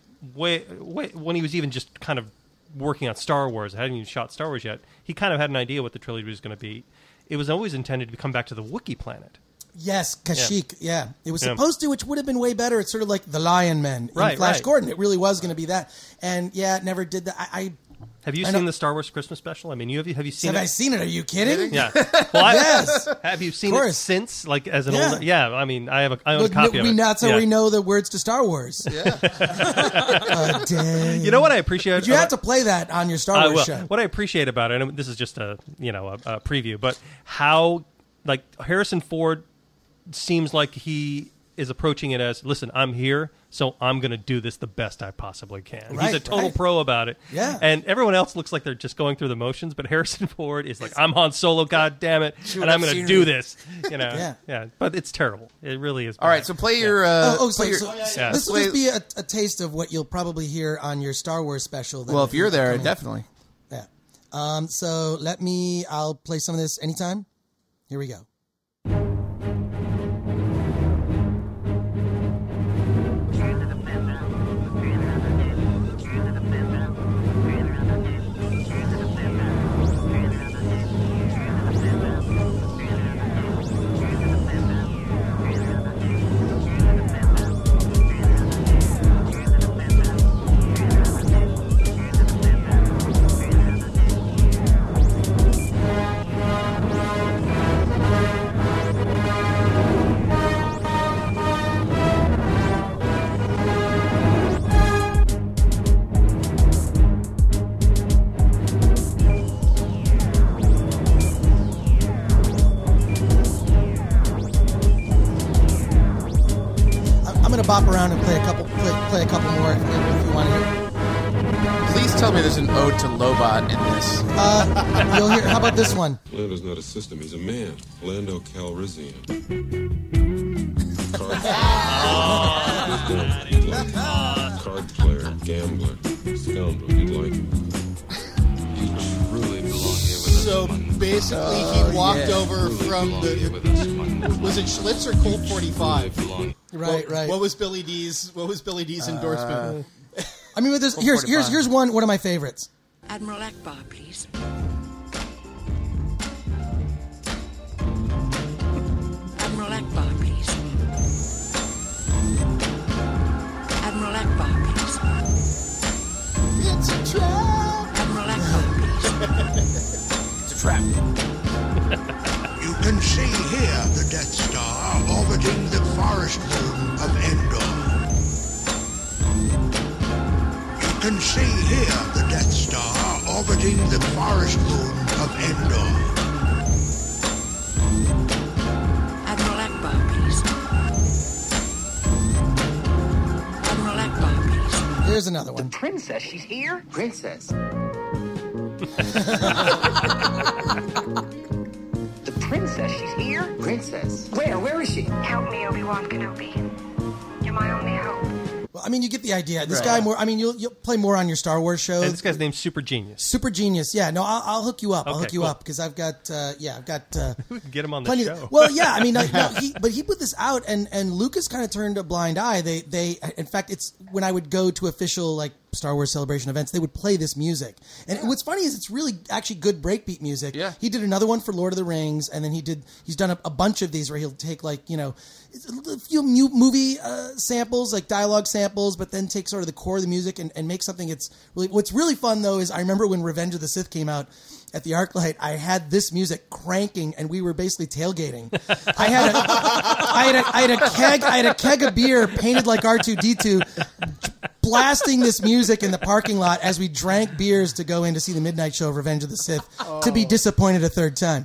when he was even just kind of working on Star Wars, hadn't even shot Star Wars yet, he kind of had an idea what the trilogy was going to be. It was always intended to come back to the Wookiee planet. Yes, Kashyyyk, yeah. It was supposed to, which would have been way better. It's sort of like the Lion Men in Flash Gordon. It really was going to be that. And yeah, it never did that. Have you seen the Star Wars Christmas special? I mean, have you seen it? Have I seen it? Are you kidding? Yeah. Well, yes. Have you seen it since, like, as an older? Yeah, I mean, I own a copy of it. That's how we know the words to Star Wars. Yeah. You know what I appreciate? But you have to play that on your Star Wars show. What I appreciate about it, and this is just a preview, but how, like, Harrison Ford seems like he is approaching it as, listen, I'm here, so I'm going to do this the best I possibly can. He's a total pro about it. Yeah. And everyone else looks like they're just going through the motions, but Harrison Ford is like, I'm Han Solo, God damn it, and I'm going to do this. Yeah. But it's terrible. It really is bad. All right, so play your... This will just be a taste of what you'll probably hear on your Star Wars special. Well, if you're there, definitely. Yeah. So I'll play some of this anytime. Here we go. Bop around and play a couple more if you want to. Please tell me there's an ode to Lobot in this. You'll hear. How about this one? Lando's not a system, he's a man. Lando Calrissian. Card player, gambler, scoundrel, you'd like him. You truly belong here with us. So basically, he walked over from the. Was it Schlitz or Colt 45? Right. What was Billy D's endorsement? I mean, here's one of my favorites. Admiral Akbar, please. Admiral Akbar, please. Admiral Akbar, please. It's a trap. Admiral Akbar, please. It's a trap. You can see here the Death Star orbiting the forest moon of Endor. You can see here the Death Star orbiting the forest moon of Endor. Admiral Akbar, please. Admiral Akbar, please. Here's another one. Princess, she's here? Princess. The princess, she's here? Princess. Where is she? Help me, Obi-Wan Kenobi. You're my only hope. Well, I mean, you get the idea. This guy more. I mean, you'll play more on your Star Wars shows. And this guy's name's Super Genius. Super Genius. Yeah. No, I'll hook you up. I'll hook you up because I've got. Get him on the show. Well, yeah. I mean, he put this out, and Lucas kind of turned a blind eye. They in fact, it's when I would go to official like Star Wars Celebration events, they would play this music. And what's funny is it's really actually good breakbeat music. Yeah. He did another one for Lord of the Rings, and then he's done a bunch of these where he'll take like, a few movie samples, like dialogue samples, but then take sort of the core of the music and make something it's really, what's really fun though is I remember when Revenge of the Sith came out at the ArcLight, I had this music cranking and we were basically tailgating. I had a keg of beer painted like R2-D2 blasting this music in the parking lot as we drank beers to go in to see the midnight show of Revenge of the Sith to be disappointed a third time.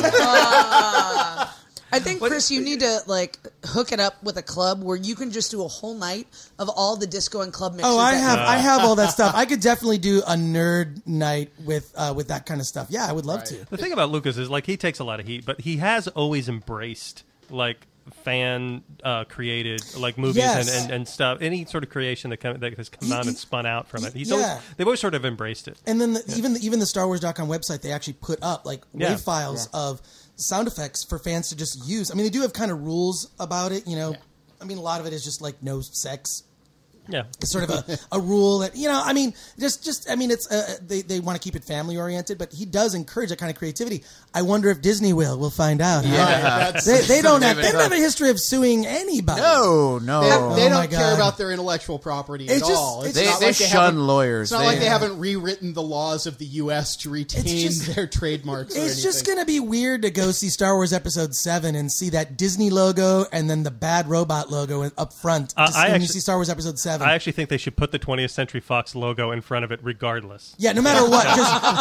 I think, Chris, you need to like hook it up with a club where you can just do a whole night of all the disco and club mixes. Oh, I have all that stuff. I could definitely do a nerd night with that kind of stuff. Yeah, I would love to. The thing about Lucas is like he takes a lot of heat, but he has always embraced like fan created like movies and stuff. Any sort of creation that has come out and spun out from it. They've always sort of embraced it. And then even the StarWars.com website, they actually put up like wave files of sound effects for fans to just use. I mean, they do have kind of rules about it, I mean, a lot of it is just like no sex. Yeah, it's sort of a rule that I mean, it's they want to keep it family oriented, but he does encourage that kind of creativity. I wonder if Disney will. We'll find out. Yeah, they don't have a history of suing anybody. No, they don't care about their intellectual property at all. They shun lawyers. It's not like they haven't rewritten the laws of the U.S. to retain their trademarks. It's just going to be weird to go see Star Wars Episode 7 and see that Disney logo and then the bad robot logo up front. When you see Star Wars Episode 7. I actually think they should put the 20th Century Fox logo in front of it regardless. Yeah, no matter what.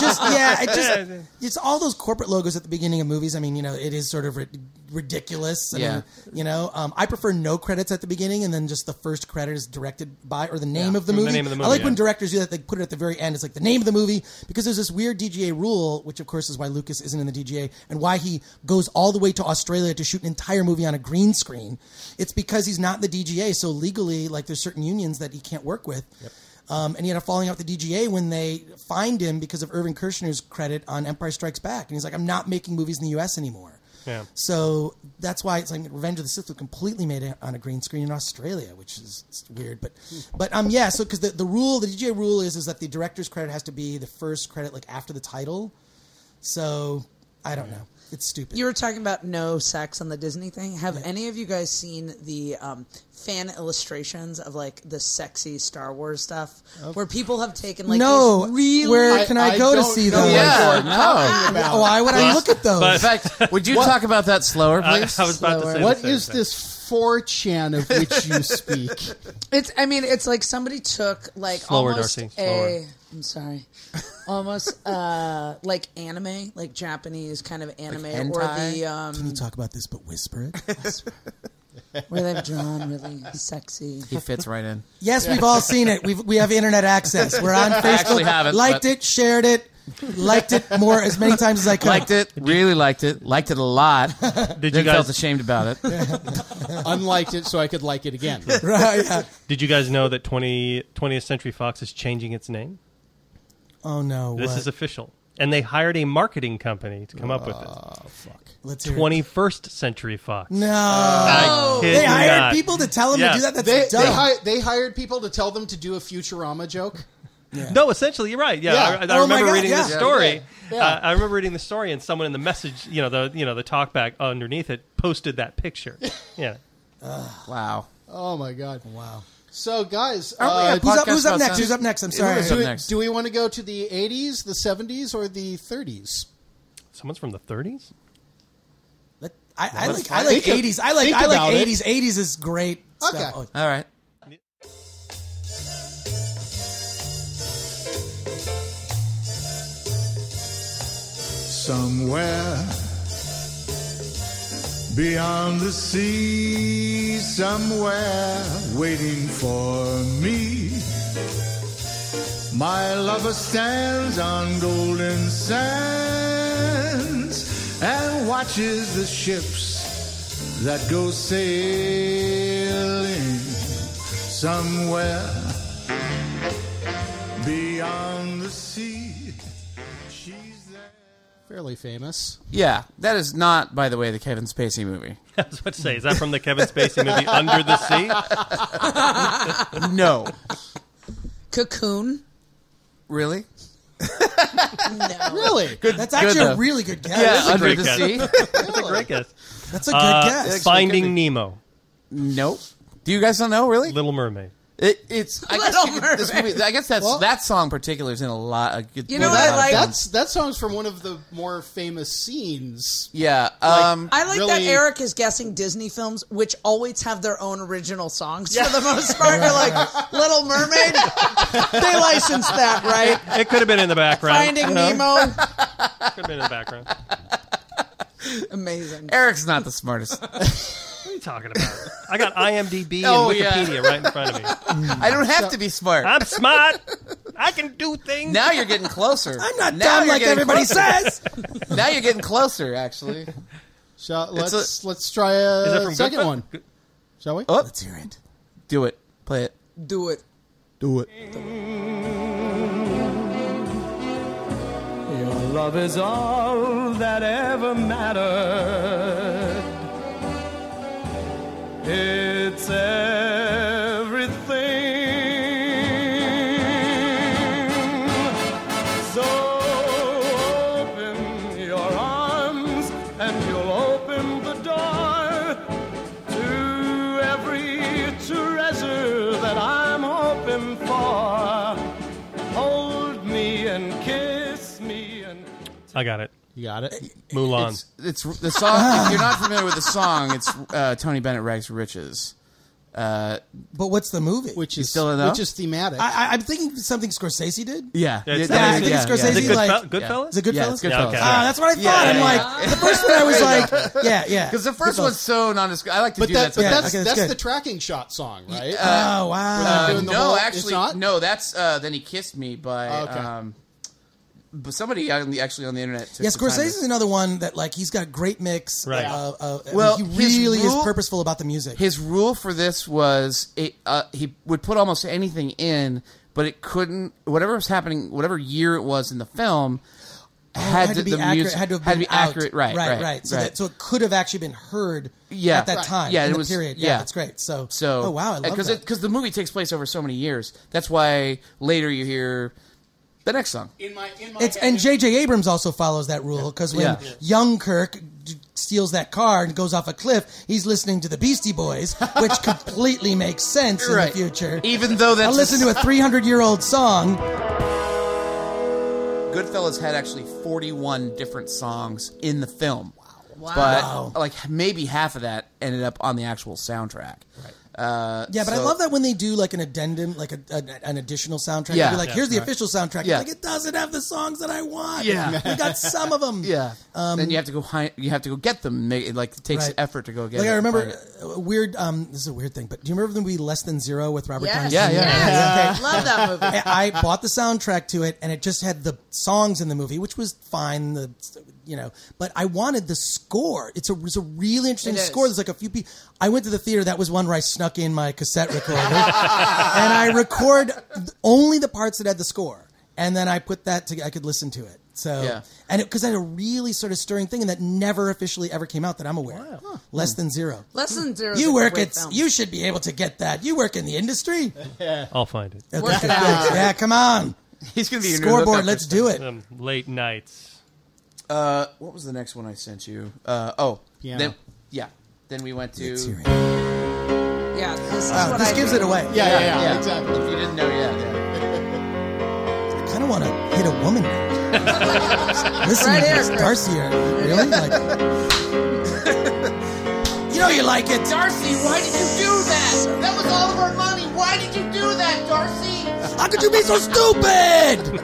It's all those corporate logos at the beginning of movies. I mean, it is sort of ridiculous. I mean, I prefer no credits at the beginning and then just the first credit is directed by or the name of the movie. The name of the movie. I like when directors do that. They put it at the very end. It's like the name of the movie because there's this weird DGA rule, which of course is why Lucas isn't in the DGA and why he goes all the way to Australia to shoot an entire movie on a green screen. It's because he's not in the DGA. So legally, like there's certain unions that he can't work with. Yep. And he had a falling out with the DGA when they fined him because of Irving Kershner's credit on Empire Strikes Back. And he's like, I'm not making movies in the U.S. anymore. Yeah. So that's why it's like Revenge of the Sith was completely made on a green screen in Australia, which is weird. But yeah. So because the DGA rule is that the director's credit has to be the first credit like after the title. So I don't know. It's stupid. You were talking about no sex on the Disney thing. Have any of you guys seen the fan illustrations of like the sexy Star Wars stuff, where people have taken like no, these really? where can I go to see those? Yeah, no. Why would I look at those? In fact, would you talk about that slower, please? I was about to say What the same is thing. this 4chan of which you speak? It's like somebody took like Slower, almost Darcy, slower. I'm sorry, almost like anime, like Japanese kind of anime, Like or hentai? Can you talk about this but whisper it? where they've drawn really sexy. He fits right in. Yes, we've all seen it. We have internet access. We're on Facebook. actually haven't, liked but- it, shared it, liked it more as many times as I could. Liked it, really liked it a lot. Did Then you guys felt ashamed about it. Unliked it so I could like it again. Right? Yeah. Did you guys know that 20th Century Fox is changing its name? Oh no! This what? is official. And they hired a marketing company to come up with it. Oh, fuck. Let's hear it. 21st Century Fox. No, I kid they you hired not. people to tell them Yeah. to do that. That's dumb. They hired people to tell them to do a Futurama joke. No, essentially, you're right. Yeah, Yeah. I Oh remember my God, reading yeah. the story. Yeah. I remember reading the story, and someone in the message, the talkback underneath it, posted that picture. Yeah. Wow. Oh my god! Wow. So guys, Who's up about next? sound- Who's up next? I'm sorry. Who's up next? do we want to go to the 80s, the 70s, or the 30s? Someone's from the 30s? I like think 80s. I like think about it. 80s. 80s is great Okay. stuff. Oh, All right. Somewhere beyond the sea, somewhere waiting for me, my lover stands on golden sands and watches the ships that go sailing. Somewhere beyond the sea, she's there. Fairly famous. Yeah, that is not, by the way, the Kevin Spacey movie. I was about to say, is that from the Kevin Spacey movie Under the Sea? No. Cocoon. Really? No. Really? That's actually though. a really good guess. Yeah, Under great the guess. Sea? That's a great guess. That's a good guess. Finding Nemo. Nope. Do you guys not know, really? Little Mermaid. It's I guess, Little this movie, I guess that song in particular is in a lot of good. You know a what I lot of like? films. That song's from one of the more famous scenes. Yeah. I like that really- Eric is guessing Disney films, which always have their own original songs for the most part. You're like, Little Mermaid? They licensed that, right? It could have been in the background. Finding Nemo? Could have been in the background. Amazing. Eric's not the smartest. What are you talking about? I got IMDb Oh, and yeah. Wikipedia right in front of me. I don't have to be smart. I'm smart. I can do things. Now you're getting closer. I'm not Now dumb you're like getting everybody closer. says. Now you're getting closer, actually. Let's try Is it a from second Goodfellas? one. Shall we? Oh, Let's hear it. do it. Play it. Do it. Do it. Your love is all that ever mattered. It's everything. So open your arms and you'll open the door to every treasure that I'm hoping for. Hold me and kiss me and I got it. You got it. Mulan. It's the song. If you're not familiar with the song, it's Tony Bennett, Rags to Riches. But what's the movie? Which You is still don't know? which is thematic. I'm thinking something Scorsese did. Yeah. It's I think Scorsese Is it like Goodfellas? is it Goodfellas? Yeah, it's Goodfellas. Yeah, okay. That's what I thought. Yeah, I'm yeah, like yeah. the first one I was like, yeah. Because the first Goodfellas. one's so nondescript. I like to but do that, that. but Yeah, that's okay, that's the good. tracking shot song, right? Oh wow. doing the No, whole- it's actually, not? no. That's Then He Kissed Me by Okay. but somebody actually on the internet. Took Yeah, the time Scorsese is to- another one that like he's got a great mix. Right. Well, he his really is rule- purposeful about the music. His rule for this was he would put almost anything in, but it couldn't. Whatever was happening, whatever year it was in the film, had to be the accurate. music Had to have had to been be accurate. out. Right. So it could have actually been heard Yeah. at that Right. time. Yeah, in it the was- period. yeah. That's great. So So, oh wow, I love that. Because the movie takes place over so many years. That's why later you hear the next song. And J.J. Abrams also follows that rule because when young Kirk steals that car and goes off a cliff, he's listening to the Beastie Boys, which completely makes sense in the future. Even though that's I'll listen to a 300-year-old song. Goodfellas had actually 41 different songs in the film. Wow. But like maybe half of that ended up on the actual soundtrack. Right. Yeah, but I love that when they do like an addendum, like an additional soundtrack. Yeah. They'll be like, here's the Right. official soundtrack. Yeah. Like, it doesn't have the songs that I want. Yeah. We got some of them. Yeah. Then you have to go get them. It takes Right. effort to go get. Like it. I remember a weird. This is a weird thing, but do you remember the movie Less Than Zero with Robert Downey Jr.? Yeah. Okay. Love that movie. I bought the soundtrack to it, and it just had the songs in the movie, which was fine. But I wanted the score. It was a really interesting It is. score. There's like a few people. I went to the theater. That was one where I snuck in my cassette recorder, and I record only the parts that had the score, and then I put that I could listen to it. So, Yeah. and because I had a really sort of stirring thing, and that never officially ever came out that I'm aware of. Huh. Less Than Zero. Less Than Zero. is You a work great at. film. You should be able to get that. You work in the industry. I'll find it. Okay. Work it out. Yeah, come on. He's gonna be your new Scoreboard. lookout Let's for do stuff. it. Late nights. What was the next one I sent you? Piano. Then we went to. Let's hear it. Yeah, this is Wow, what this I gives do. it away. Yeah, exactly. If you didn't know, I kind of want to hit a woman now. Listen Right to here, this, Chris. Darcy. Really? Like, you know you like it. Darcy, why did you do that? That was all of our money. Why did you do that, Darcy? How could you be so stupid?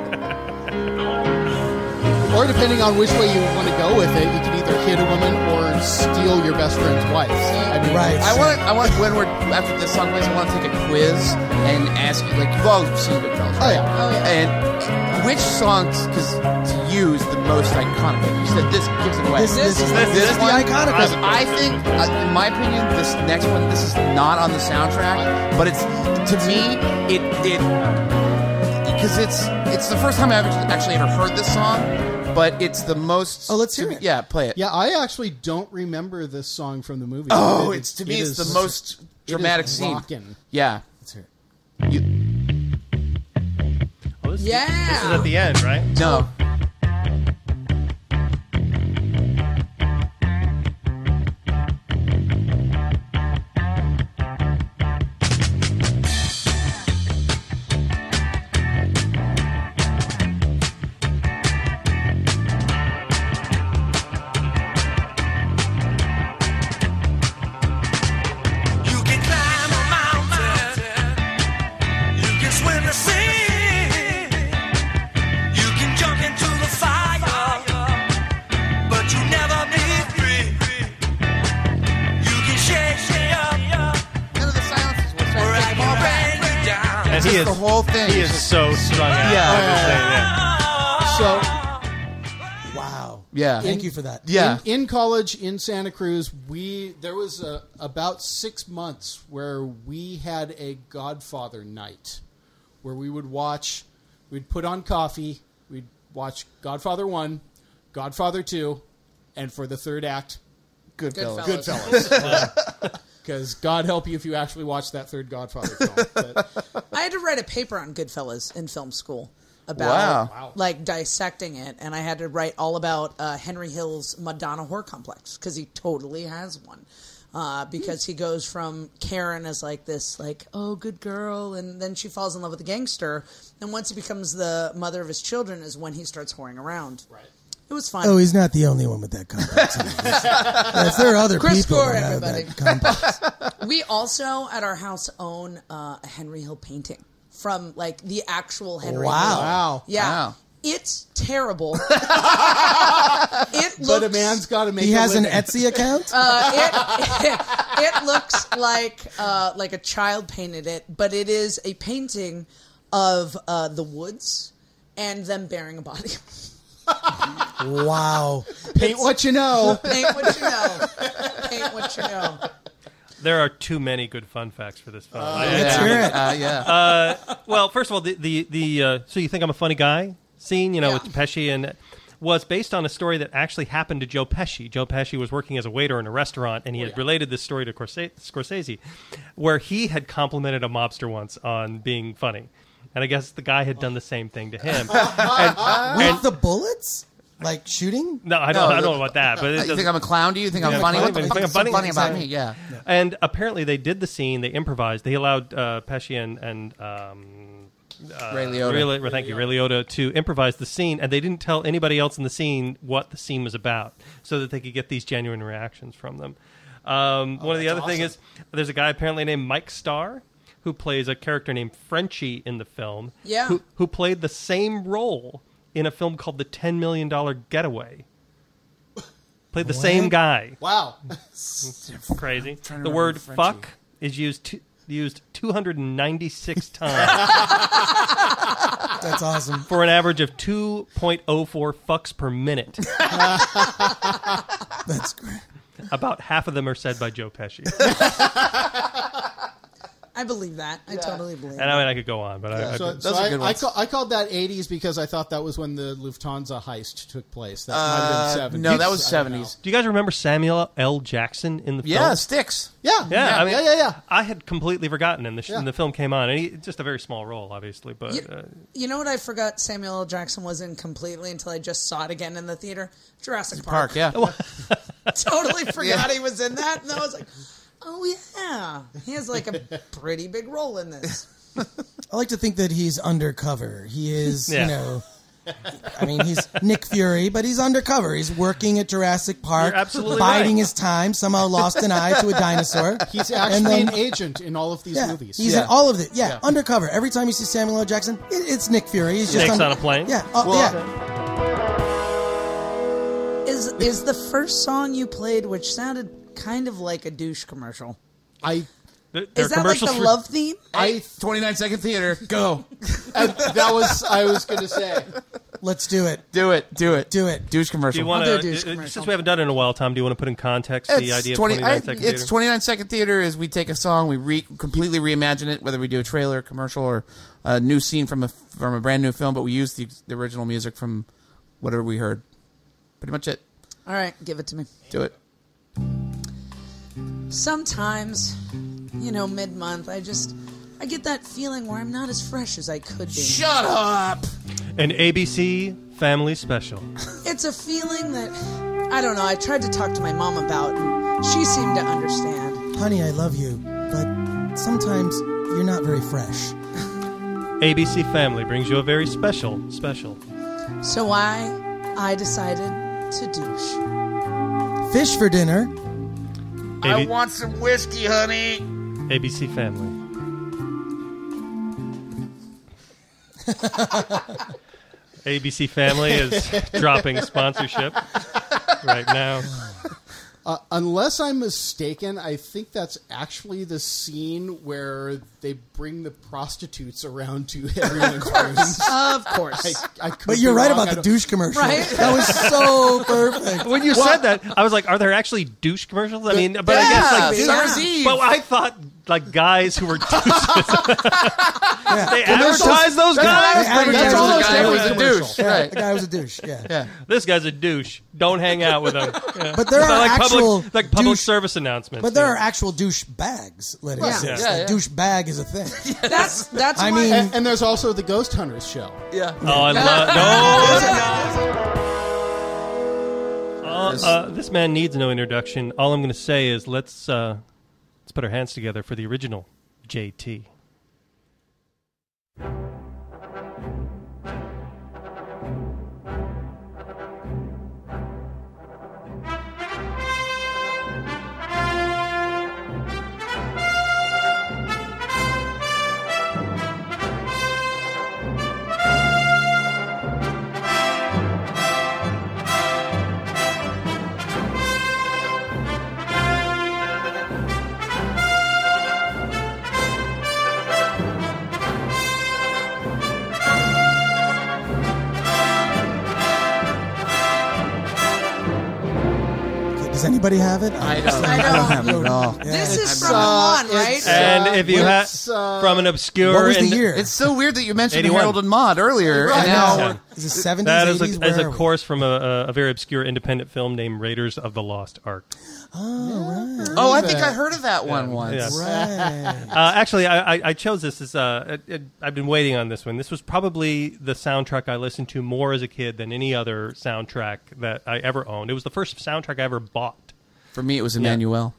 Or depending on which way you want to go with it, you can either hit a woman or steal your best friend's wife. I mean, Right. I want when we're after this song plays, I want to take a quiz and ask you, like, you've all seen Goodfellas, right? Oh, yeah. And which songs, because to you is the most iconic? Like you said, this gives it away. This is the one, iconic because one. I think, in my opinion, this next one, this is not on the soundtrack, but it's to me it because it's the first time I've actually ever heard this song. But it's the most. Oh, let's hear it. Yeah, play it. Yeah, I actually don't remember this song from the movie. Oh, It it's is- to me, it it's is- the most dramatic it is scene. rockin'. Yeah. Let's hear it. Oh, this Yeah. This is at the end, right? No. You can climb a mountain. You can swim the sea. You can jump into the fire, but you never be free. You can shake me up, None of the silences was or I trying to take them all can back. bring you down. And Just the whole thing. He It's is just- so strung out. Yeah. I would say, yeah. So Wow. Yeah. Thank you for that. Yeah. in college in Santa Cruz, there was about 6 months where we had a Godfather night, where we would watch. We'd put on coffee. We'd watch Godfather 1, Godfather 2, and for the third act, Goodfellas. Goodfellas. Because God help you if you actually watch that third Godfather film. But I had to write a paper on Goodfellas in film school about Wow. like dissecting it, and I had to write all about Henry Hill's Madonna whore complex because he totally has one. Because he goes from Karen as like this, like, oh, good girl, and then she falls in love with a gangster, and once he becomes the mother of his children is when he starts whoring around. Right. It was fun. Oh, he's not the only one with that complex. Yes, there are other Chris people Gore, that have everybody. that complex. We also at our house own a Henry Hill painting from like the actual Henry Hill. wow. Yeah. Wow. It's terrible. It looks, but a man's got to make. He a has an living. Etsy account? it looks like a child painted it, but it is a painting of the woods and them burying a body. Wow. Paint what you know. Paint what you know. Paint what you know. There are too many good fun facts for this film. Let's hear it. Well, first of all, the so you think I'm a funny guy scene, with Pesci and was based on a story that actually happened to Joe Pesci. Joe Pesci was working as a waiter in a restaurant, and he had related this story to Scorsese, where he had complimented a mobster once on being funny. And I guess the guy had done the same thing to him. With the bullets? Like shooting? No, I don't know about that. But you think I'm a clown to you? You think I'm funny? What the fuck is so funny about me? Yeah. And apparently they did the scene. They improvised. They allowed Pesci and Ray Liotta. Ray Liotta to improvise the scene, and they didn't tell anybody else in the scene what the scene was about, so that they could get these genuine reactions from them. One of the other things is there's a guy apparently named Mike Starr who plays a character named Frenchie in the film. Yeah. Who played the same role in a film called The $10 Million Getaway. Played the same guy. Wow. Crazy. The word fuck is used 296 times. That's awesome. For an average of 2.04 fucks per minute. That's great. About half of them are said by Joe Pesci. I believe that. I totally believe And I mean, I could go on, but I called that 80s because I thought that was when the Lufthansa heist took place. That might have been 70s. No, that was 70s. Do you guys remember Samuel L. Jackson in the film? Yeah, Sticks. Yeah. I had completely forgotten, and the film came on, and just a very small role, obviously. But you know what I forgot Samuel L. Jackson was in completely until I just saw it again in the theater? Jurassic Park. Yeah. Totally forgot he was in that, and I was like, oh yeah, he has like a pretty big role in this. I like to think that he's undercover. He is, I mean, he's Nick Fury, but he's undercover. He's working at Jurassic Park, biding his time, somehow lost an eye to a dinosaur. He's actually an agent in all of these movies. He's in all of it. Yeah, undercover. Every time you see Samuel L. Jackson, it's Nick Fury. He's just Snake's on a plane. Yeah, Is the first song you played, which sounded kind of like a douche commercial? Is that like the love theme? 29-second theater. Go. I was going to say. Let's do it. Do it. Do Douche commercial. you want to, since we haven't done it in a while, Tom, do you want to put in context the idea of 29-second theater? It's 29-second theater is we take a song, we completely reimagine it, whether we do a trailer, commercial, or a new scene from a brand new film, but we use the original music from whatever we heard. Pretty much it. All right, give it to me. Do it. Sometimes, mid-month, I get that feeling where I'm not as fresh as I could be. Shut up! An ABC Family Special. It's a feeling that, I don't know, I tried to talk to my mom about, and she seemed to understand. Honey, I love you, but sometimes you're not very fresh. ABC Family brings you a very special. So I decided to douche. Fish for dinner. I want some whiskey, honey. ABC Family. ABC Family is dropping sponsorship right now. Unless I'm mistaken, I think that's actually the scene where they bring the prostitutes around to everyone's rooms. Of course. But you're right about the douche commercial. Right? That was so perfect. When you said that, I was like, are there actually douche commercials? I mean, but I guess like Summer's Eve. But I thought like guys who were douches. They advertise those guys. That's all those guy was guys a douche. Right. The guy was a douche. Yeah. This guy's a douche. Don't hang out with him. Yeah. But there are like actual public douche, service announcements. But there are actual douche bags. Let it exist. Yeah. Douche bag is a thing. That's I why. mean, and there's also the Ghost Hunters show. Yeah. Oh, I love this man needs no introduction. All I'm going to say is let's put our hands together for the original JT. anybody have it? I don't have it at all. This is from Mulan, right? And if you have from an obscure, What was the year? It's so weird that you mentioned 81. Harold and Maude earlier, Right. and now Yeah. Is it 70s, that is 80s? as Where a are we? course from a very obscure independent film named Raiders of the Lost Ark. oh, I think I heard of that one once. Yeah. Right. Actually, I chose this as I've been waiting on this one. This was probably the soundtrack I listened to more as a kid than any other soundtrack that I ever owned. It was the first soundtrack I ever bought. For me, it was Emmanuel.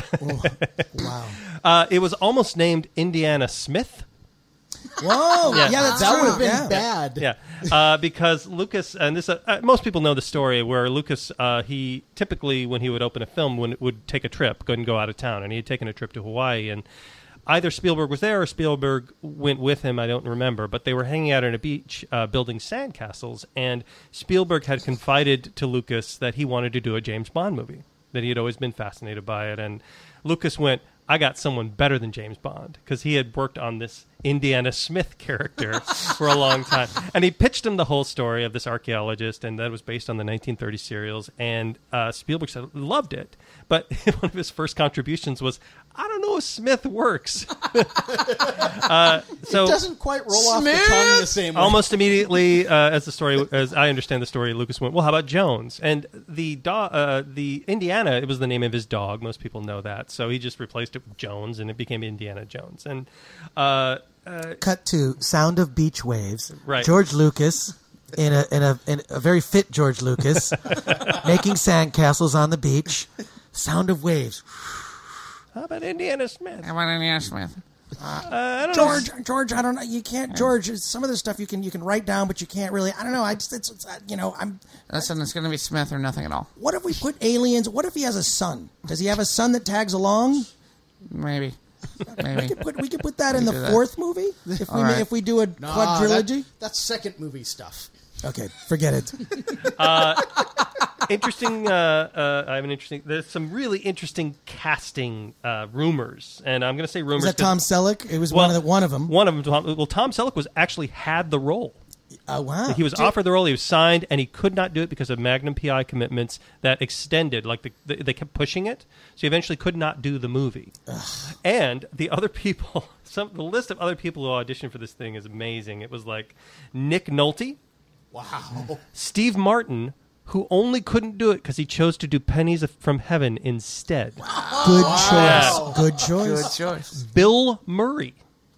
Wow. It was almost named Indiana Smith. Whoa. Yeah. Yeah, that's That true. would have been yeah. bad. Yeah, because Lucas, and this most people know the story where Lucas, he typically when he would open a film would take a trip, go out of town, and he had taken a trip to Hawaii, and either Spielberg was there or Spielberg went with him. I don't remember, but they were hanging out on a beach building sandcastles, and Spielberg had confided to Lucas that he wanted to do a James Bond movie, that he had always been fascinated by it, and Lucas went, I got someone better than James Bond, because he had worked on this Indiana Smith character for a long time. And he pitched him the whole story of this archaeologist, and that was based on the 1930 serials. And Spielberg said, loved it. But one of his first contributions was, I don't know if Smith works. So It doesn't quite roll off the tongue the same way. almost immediately, as I understand the story, Lucas went, well, how about Jones? And the Indiana, it was the name of his dog. Most people know that. So he just replaced it with Jones, and it became Indiana Jones. And Cut to Sound of Beach Waves. Right. George Lucas, in a very fit George Lucas, making sandcastles on the beach. Sound of waves. how about Indiana Smith? How about Indiana Smith? I don't know. George, I don't know. You can't, George. Some of the stuff you can write down, but you can't really. I don't know. Listen, it's going to be Smith or nothing at all. What if we put aliens? What if he has a son? Does he have a son that tags along? Maybe. We could put that in the do that. fourth movie if we do a quadrilogy. That's second movie stuff. Okay, forget it. Interesting. I have an interesting. There's some really interesting casting rumors, and I'm going to say rumors. Was that Tom Selleck? It was Well, one of them. One of them. Well, Tom Selleck was actually had the role. Oh wow! He was offered the role. He was signed, and he could not do it because of Magnum PI commitments that extended. Like they kept pushing it, so he eventually could not do the movie. And the other people, the list of other people who auditioned for this thing is amazing. It was like Nick Nolte, Wow. Steve Martin, who only couldn't do it because he chose to do Pennies from Heaven instead. Good choice. Yeah. Good choice. Good choice. Bill Murray.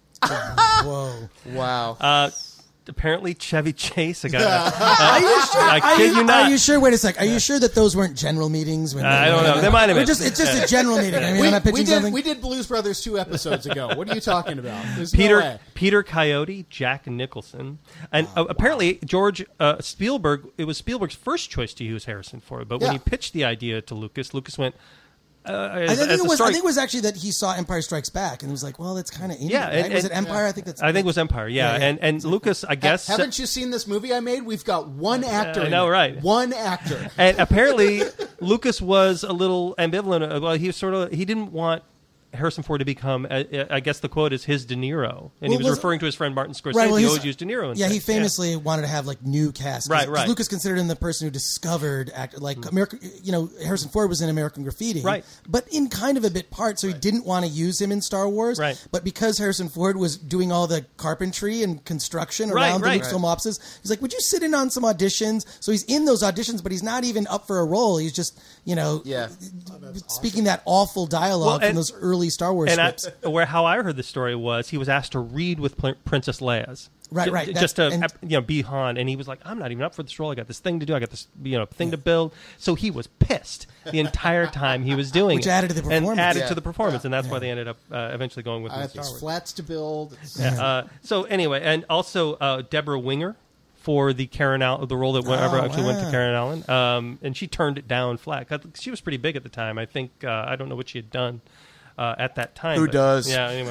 Whoa! Wow. Apparently Chevy Chase. Are you sure? I kid you not. Are you sure? Wait a sec. Are you sure that those weren't general meetings? I don't know. They might have been. It's just a general meeting. I mean, I'm not pitching something. We did Blues Brothers 2 episodes ago. What are you talking about? There's no way. Peter Coyote, Jack Nicholson, and apparently George Spielberg. It was Spielberg's first choice to use Harrison Ford, but when he pitched the idea to Lucas went. I think it was actually that he saw Empire Strikes Back and was like, "Well, that's kind of indie." Yeah, right? Was it Empire? I think that's. I think it was Empire. Yeah, Yeah. And Lucas, I guess. Haven't you seen this movie I made? We've got one actor. I know, in it. right? One actor. And apparently, Lucas was a little ambivalent. Well, he didn't want Harrison Ford to become, I guess the quote is his De Niro, and he was referring to his friend Martin Scorsese. Right, well, he always used De Niro. Yeah, he famously wanted to have like new cast. Right. Lucas considered him the person who discovered American. Harrison Ford was in American Graffiti, right? But in kind of a bit part, so he didn't want to use him in Star Wars, right? But because Harrison Ford was doing all the carpentry and construction around the Lucasfilm offices, he's like, "Would you sit in on some auditions?" So he's in those auditions, but he's not even up for a role. He's just speaking that awful dialogue from those early Star Wars scripts. How I heard the story was he was asked to read with Princess Leia's. Right. Just to be Han, and he was like, "I'm not even up for this role. I got this thing to do. I got this thing to build." So he was pissed the entire time he was doing Which it, added to the performance. and added to the performance, and that's why they ended up eventually going with Star It's Wars. flats to build. So anyway, and also Deborah Winger for the the role that actually went to Karen Allen, and she turned it down flat. She was pretty big at the time. I think I don't know what she had done. At that time. Who does? Yeah, anyway.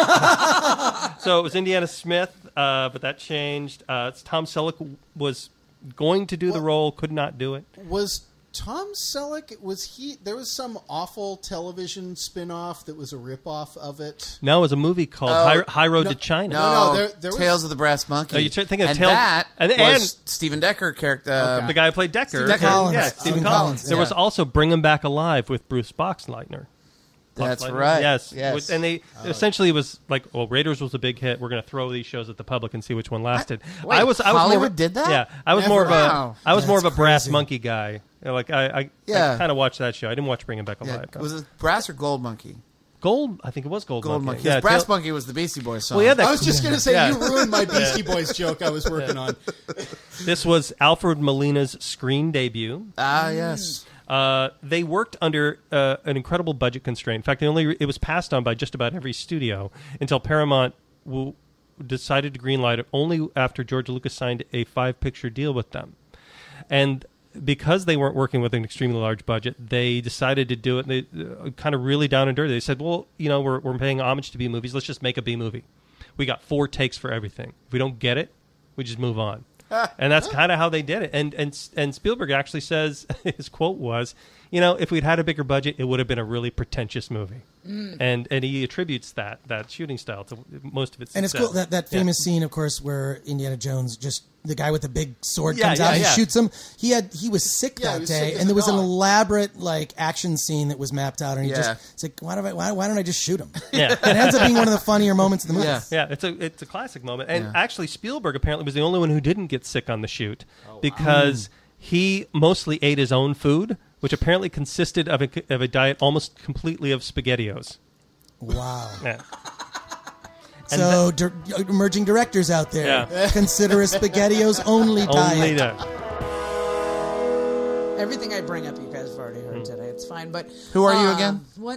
So it was Indiana Smith, but that changed. Tom Selleck was going to do the role, could not do it. Was Tom Selleck, there was some awful television spin-off that was a rip-off of it. No, it was a movie called High Road to China. No, there was... Tales of the Brass Monkey. Oh, you're thinking of and Tales... that and was Stephen Decker character. the guy who played Decker. Stephen Collins. Yeah, Stephen Stephen Collins. Collins. There was also Bring Him Back Alive with Bruce Boxleitner. That's Boxleitner. right. Yes. And they essentially was like, well, Raiders was a big hit. We're going to throw these shows at the public and see which one lasted. Wait, I was Hollywood more of a, did that? Yeah, I was Never. more of Wow. a more of a That's Brass crazy. Monkey guy. Like I Yeah. kind of watched that show. I didn't watch Bring Him Back Yeah. Alive. Was it Brass or Gold Monkey? Gold, I think it was Gold Monkey. Yeah, Brass Tail- Monkey was the Beastie Boys song. Well, yeah, that, I was just going to say, Yeah. you ruined my Beastie Boys joke I was working on. This was Alfred Molina's screen debut. Yes. They worked under an incredible budget constraint. In fact, it was passed on by just about every studio until Paramount decided to greenlight it only after George Lucas signed a 5-picture deal with them. And because they weren't working with an extremely large budget, they decided to do it. They kind of really down and dirty. They said, well, we're paying homage to B movies. Let's just make a B movie. We got 4 takes for everything. If we don't get it, we just move on. And that's kind of how they did it. And Spielberg actually says, his quote was, if we'd had a bigger budget, it would have been a really pretentious movie. And he attributes that shooting style to most of its And it's success. cool that famous scene, of course, where Indiana Jones the guy with the big sword Yeah, comes yeah, out and yeah. shoots him. He was sick Yeah, he that was day, sick as and there a was an dog. elaborate action scene that was mapped out, and Yeah. it's like why don't I just shoot him? Yeah. It ends up being one of the funnier moments of the movie. Yeah. Yeah, it's a classic moment. And Yeah. actually, Spielberg apparently was the only one who didn't get sick on the shoot because he mostly ate his own food, which apparently consisted of a diet almost completely of SpaghettiOs. Wow. Yeah. So, emerging directors out there, consider a SpaghettiOs only diet. Only that. Everything I bring up, you guys have already heard today. It's fine, but Who are you again? What?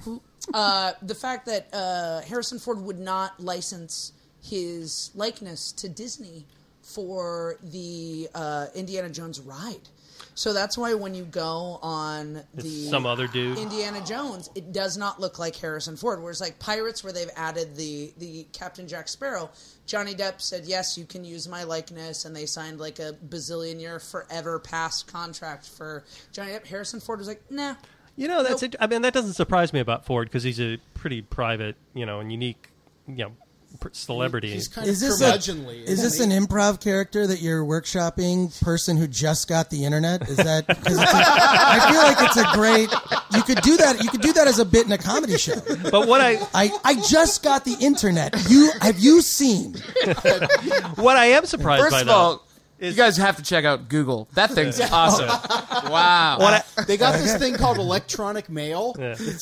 The fact that Harrison Ford would not license his likeness to Disney for the Indiana Jones ride. So that's why when you go on It's some other dude. Indiana Jones, it does not look like Harrison Ford. Whereas like Pirates, where they've added the Captain Jack Sparrow, Johnny Depp said, yes, you can use my likeness, and they signed like a bazillion-year forever past contract for Johnny Depp. Harrison Ford was like, nah. That's Nope. I mean, that doesn't surprise me about Ford because he's a pretty private, and unique, celebrity. He's kind Is of this curmudgeonly. is this an improv character that you're workshopping? Person who just got the internet? Is that? Because I feel like it's a great. You could do that. You could do that as a bit in a comedy show. But what I just got the internet. Have you seen? what I am surprised First by of all, though, you guys have to check out Google. That thing's awesome. Wow. They got this thing called electronic mail.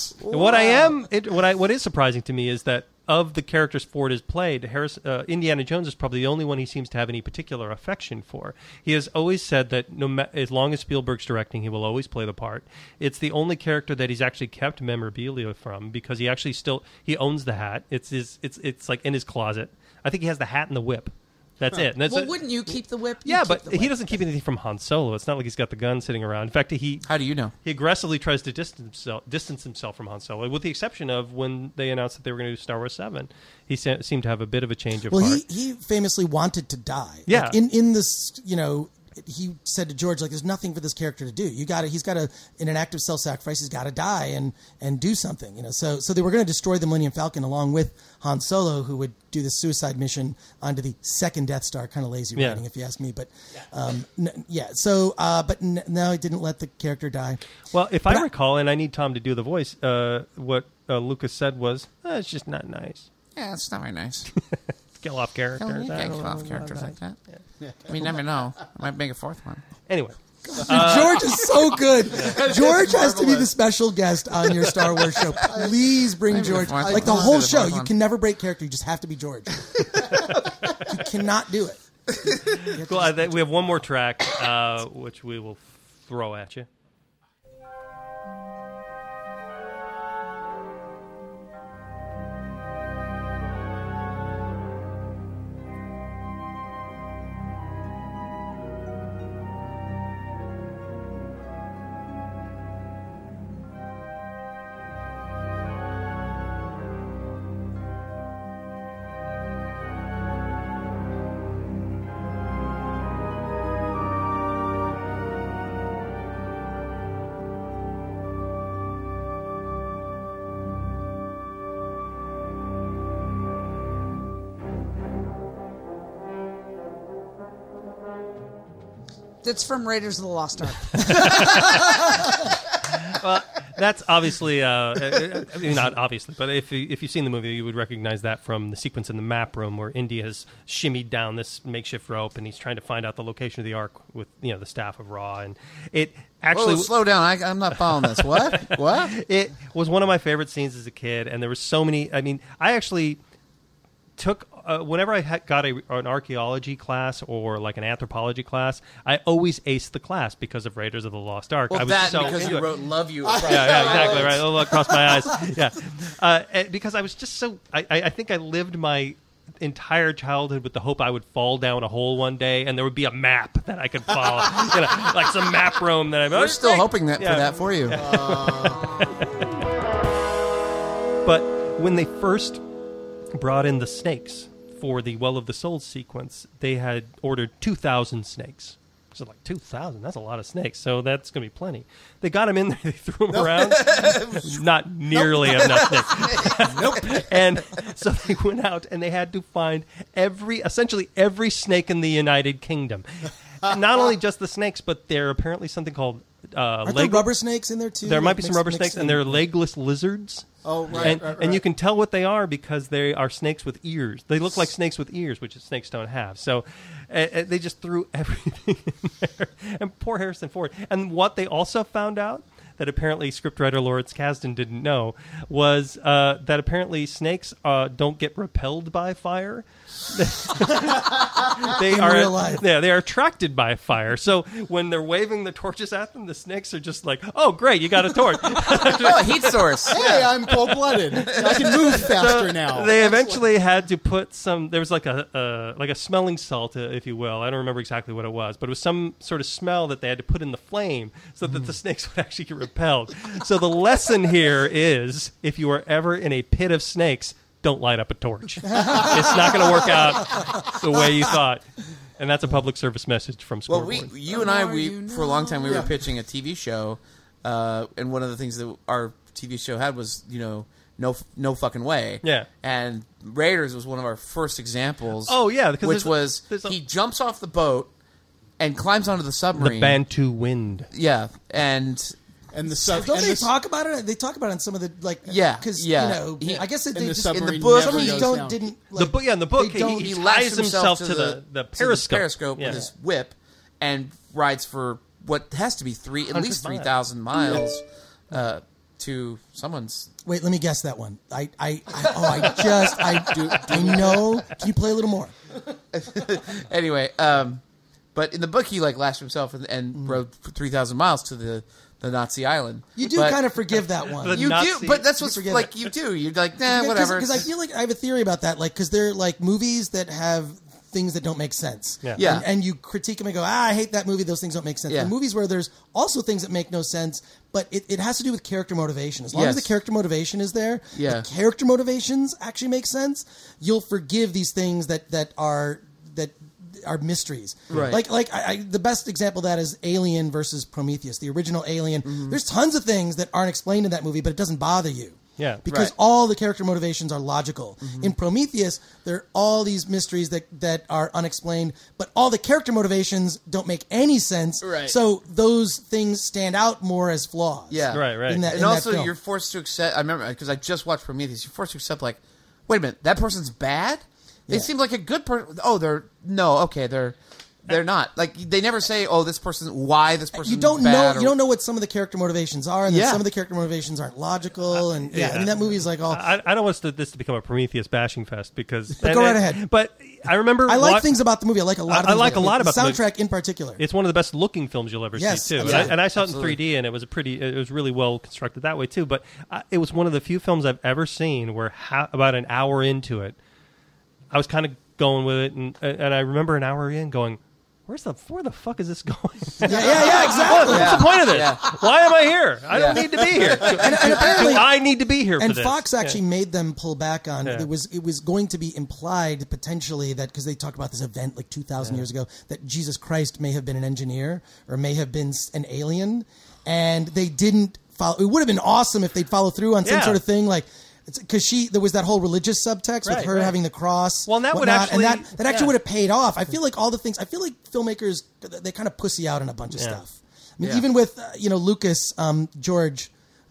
What is surprising to me is that of the characters Ford has played, Indiana Jones is probably the only one he seems to have any particular affection for. He has always said that as long as Spielberg's directing, he will always play the part. It's the only character that he's actually kept memorabilia from because he actually he owns the hat. It's like in his closet. I think he has the hat and the whip. That's it. And that's Wouldn't you keep the whip? Yeah, You'd but keep the he whip. doesn't keep anything from Han Solo. It's not like he's got the gun sitting around. In fact, How do you know? he aggressively tries to distance himself from Han Solo, with the exception of when they announced that they were going to do Star Wars 7. He seemed to have a bit of a change of heart. He famously wanted to die. Yeah. Like in this, he said to George, like, there's nothing for this character to do. He's got to, in an act of self-sacrifice, he's got to die and do something, So they were going to destroy the Millennium Falcon along with Han Solo, who would do the suicide mission onto the second Death Star. Kind of lazy writing, if you ask me. But, no, he didn't let the character die. Well, if I recall, and I need Tom to do the voice, what Lucas said was, it's just not nice. Yeah, it's not very nice. Kill off characters. You can't kill off characters like that. I mean, you never know. I might make a fourth one. Anyway. George is so good. George has to be the special guest on your Star Wars show. Please bring Maybe George. the fourth Like the one. whole The show, fourth you one. can never break character. You just have to be George. You cannot do it. Cool. We have one more track, which we will throw at you. It's from Raiders of the Lost Ark. Well, that's obviously not obviously, but if you've seen the movie, you would recognize that from the sequence in the map room where Indy has shimmied down this makeshift rope and he's trying to find out the location of the Ark with the staff of Ra, and it actually slow down. I'm not following this. What? What? It was one of my favorite scenes as a kid, and there were so many. I mean, I actually took whenever I got an archaeology class or like an anthropology class, I always aced the class because of Raiders of the Lost Ark. Well, I was because you wrote "Love You." Yeah, exactly right. It'll cross my eyes. Yeah, because I was just so. I think I lived my entire childhood with the hope I would fall down a hole one day and there would be a map that I could follow, like some map roam that I'm. We're still hoping for that for you. But when they first brought in the snakes for the Well of the Souls sequence, they had ordered 2,000 snakes. So like 2,000, that's a lot of snakes. So that's going to be plenty. They got them in there, they threw them around. Not nearly enough snakes. Nope. And so they went out and they had to find essentially every snake in the United Kingdom. Not only just the snakes, but they're apparently something called Aren't there rubber snakes in there too? There might be some rubber snakes, and they're legless lizards. Oh, right, and you can tell what they are because they are snakes with ears. They look like snakes with ears, which snakes don't have. So they just threw everything in there. And poor Harrison Ford. And what they also found out that apparently scriptwriter Lawrence Kasdan didn't know was that apparently snakes don't get repelled by fire. They are real life. Yeah, they are attracted by fire. So when they're waving the torches at them, the snakes are just like, "Oh, great, you got a torch!" Oh, heat source. Hey, I'm cold-blooded. I can move faster now. They eventually had to put some. There was like a smelling salt, if you will. I don't remember exactly what it was, but it was some sort of smell that they had to put in the flame so that the snakes would actually get repelled. So the lesson here is, if you are ever in a pit of snakes, don't light up a torch. It's not going to work out the way you thought. And that's a public service message from Scoreboard. Well, you and I, for a long time, we were pitching a TV show, and one of the things that our TV show had was, no fucking way. Yeah. And Raiders was one of our first examples. Oh, yeah. Because which was, he jumps off the boat and climbs onto the submarine. The Bantu wind. Yeah. And the sub. Don't they talk about it? They talk about it in some of the because I guess they just in the book didn't. In the book, he ties himself to the periscope with his whip and rides for what has to be at least 3,000 miles to someone's. Wait, let me guess that one. I know. Can you play a little more? Anyway, but in the book, he lashed himself and rode 3,000 miles to the Nazi island. You do kind of forgive that one. You do, but that's what's you do. You're like, nah, whatever. Because I feel like I have a theory about that. Because they're like movies that have things that don't make sense. Yeah. And you critique them and go, I hate that movie. Those things don't make sense. Yeah. And movies where there's also things that make no sense, but it has to do with character motivation. As long as the character motivation is there, the character motivations actually make sense. You'll forgive these things that are mysteries. Right. Like the best example of that is Alien versus Prometheus, the original Alien. Mm-hmm. There's tons of things that aren't explained in that movie, but it doesn't bother you. Yeah. Because all the character motivations are logical. Mm-hmm. In Prometheus, there are all these mysteries that are unexplained, but all the character motivations don't make any sense. Right. So those things stand out more as flaws. Yeah. Right. And also, you're forced to accept. I remember because I just watched Prometheus. You're forced to accept, wait a minute, that person's bad. They seem like a good person. Oh, they're not. They never say, "Oh, why this person." You don't know. You don't know what some of the character motivations are, and then some of the character motivations aren't logical. I mean, that movie is like all. I don't want this to become a Prometheus bashing fest because. But go right ahead. But I remember. I like things about the movie. I like a lot. I like a lot about the soundtrack in particular. It's one of the best looking films you'll ever see too. Yeah, and I saw it in 3D, and it was really well constructed that way too. But it was one of the few films I've ever seen where about an hour into it, I was kind of going with it, and I remember an hour in going, where the fuck is this going? Yeah, exactly. What's the point of this? Why am I here? I don't need to be here. And apparently, I need to be here for and this. Fox actually made them pull back on it. It was going to be implied potentially that because they talked about this event 2,000 years ago that Jesus Christ may have been an engineer or may have been an alien, and they didn't follow. It would have been awesome if they'd follow through on some sort of thing because there was that whole religious subtext with her having the cross. Well, and that would whatnot, actually and that actually would have paid off. I feel like all the things. I feel like filmmakers they kind of pussy out on a bunch of stuff. I mean, even with Lucas, George,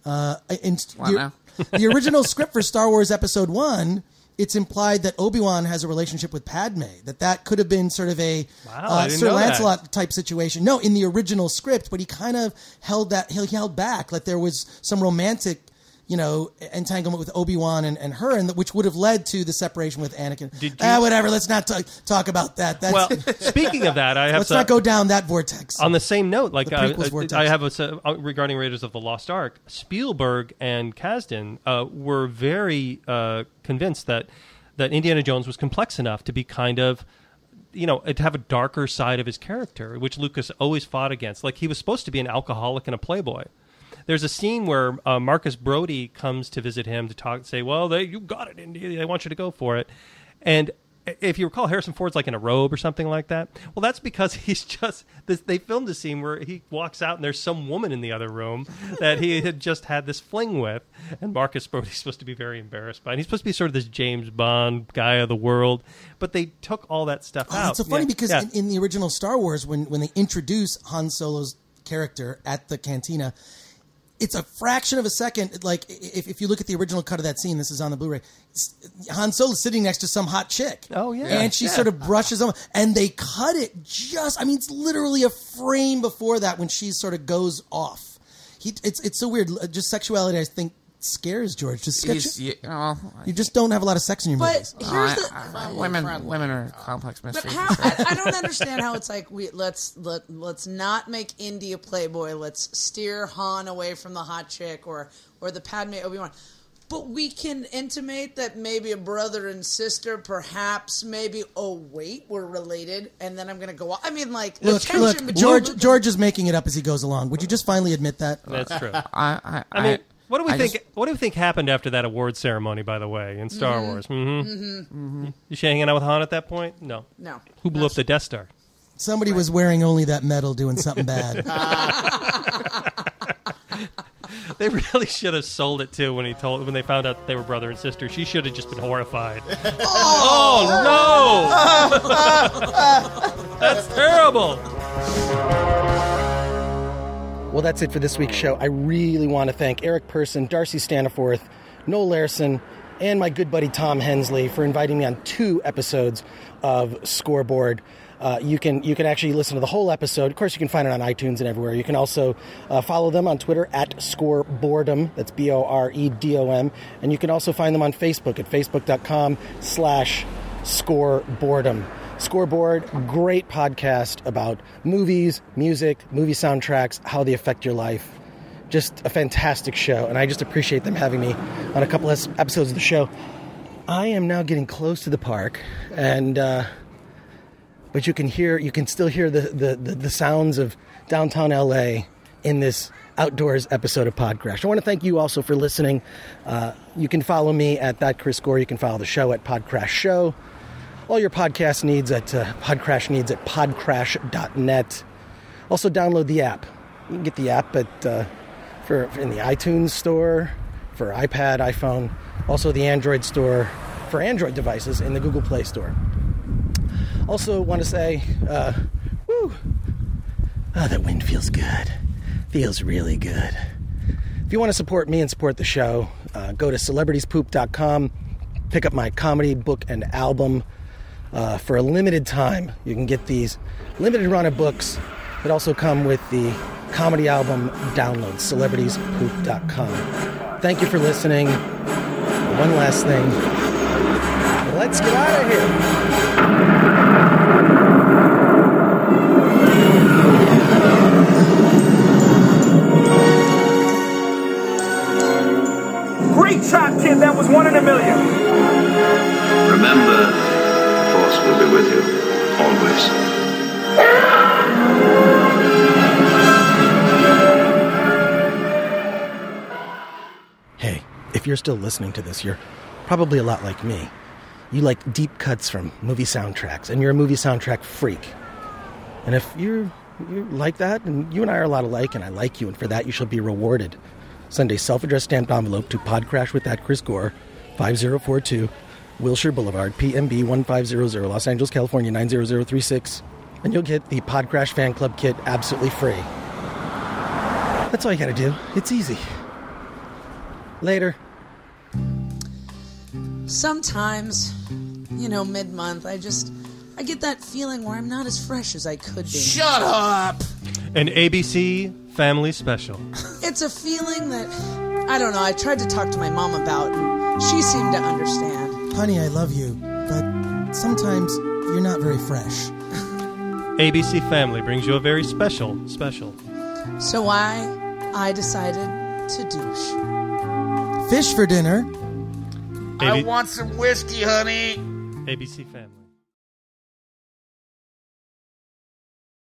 the original script for Star Wars Episode 1. It's implied that Obi-Wan has a relationship with Padme. That could have been sort of a Sir Lancelot type situation. No, in the original script, but he kind of held back. Like there was some romantic, entanglement with Obi-Wan and her, and which would have led to the separation with Anakin. Whatever. Let's not talk about that. Well, speaking of that, let's not go down that vortex. On the same note, like vortex. I have regarding Raiders of the Lost Ark, Spielberg and Kasdan were very convinced that Indiana Jones was complex enough to be kind of, to have a darker side of his character, which Lucas always fought against. Like he was supposed to be an alcoholic and a playboy. There's a scene where Marcus Brody comes to visit him to say, well, you got it, Indy. They want you to go for it. And if you recall, Harrison Ford's like in a robe or something like that. Well, that's because they filmed a scene where he walks out and there's some woman in the other room that he had just had this fling with. And Marcus Brody's supposed to be very embarrassed by it. And he's supposed to be sort of this James Bond guy of the world. But they took all that stuff out. It's so funny because in the original Star Wars, when they introduce Han Solo's character at the cantina, it's a fraction of a second. Like if you look at the original cut of that scene, this is on the Blu-ray. Han Solo's sitting next to some hot chick. Oh yeah, and she sort of brushes him, and they cut it just. I mean, it's literally a frame before that when she sort of goes off. It's so weird. Just sexuality, I think, scares George. You just don't have a lot of sex in your movies. But here's the women are complex mysteries. But I don't understand how it's like let's not make Indy a playboy. Let's steer Han away from the hot chick or the Padme Obi-Wan. But we can intimate that maybe a brother and sister, perhaps, we're related, and then I'm going to go off. I mean, like, look, George is making it up as he goes along. Would you just finally admit that? That's true. I mean, what do we think? What do we think happened after that award ceremony? By the way, in Star Wars, You hanging out with Han at that point? No. Who blew up the Death Star? Somebody was wearing only that medal, doing something bad. They really should have sold it too when they found out that they were brother and sister. She should have just been horrified. Oh no! That's terrible. Well, that's it for this week's show. I really want to thank Eric Person, Darcy Staniforth, Noel Larson, and my good buddy Tom Hensley for inviting me on 2 episodes of Scoreboard. You can actually listen to the whole episode. Of course, you can find it on iTunes and everywhere. You can also follow them on Twitter at Scoreboredom. That's Boredom. And you can also find them on Facebook at facebook.com/Scoreboredom. Scoreboard, great podcast about movies, music, movie soundtracks, how they affect your life. Just a fantastic show, and I just appreciate them having me on a couple of episodes of the show. I am now getting close to the park, and but you can still hear the sounds of downtown LA in this outdoors episode of PodCRASH. I want to thank you also for listening. You can follow me at that Chris Gore. You can follow the show at PodCRASH Show. All your podcast needs at PodCRASH needs at podcrash.net. Also download the app. You can get the app in the iTunes store for iPad, iPhone. Also the Android store for Android devices in the Google Play Store. Also want to say, that wind feels good. Feels really good. If you want to support me and support the show, go to celebritiespoop.com, pick up my comedy book and album. For a limited time, you can get these limited run of books that also come with the comedy album download, celebritiespoop.com. Thank you for listening. One last thing. Let's get out of here. Great shot, kid. That was 1 in a million. Remember, the Force will be with you, always. Hey, if you're still listening to this, you're probably a lot like me. You like deep cuts from movie soundtracks, and you're a movie soundtrack freak. And if you're like that, and you and I are a lot alike, and I like you, and for that you shall be rewarded Send a self-addressed stamped envelope to PodCRASH with that Chris Gore, 5042 Wilshire Boulevard, PMB 1500, Los Angeles, California 90036, and you'll get the PodCRASH Fan Club kit absolutely free. That's all you gotta do. It's easy. Later. Sometimes, mid-month, I get that feeling where I'm not as fresh as I could be. Shut up! An ABC Family Special. It's a feeling that, I don't know, I tried to talk to my mom about, and she seemed to understand. Honey, I love you, but sometimes you're not very fresh. ABC Family brings you a very special. So I decided to douche. Fish for dinner. I want some whiskey, honey. ABC Family.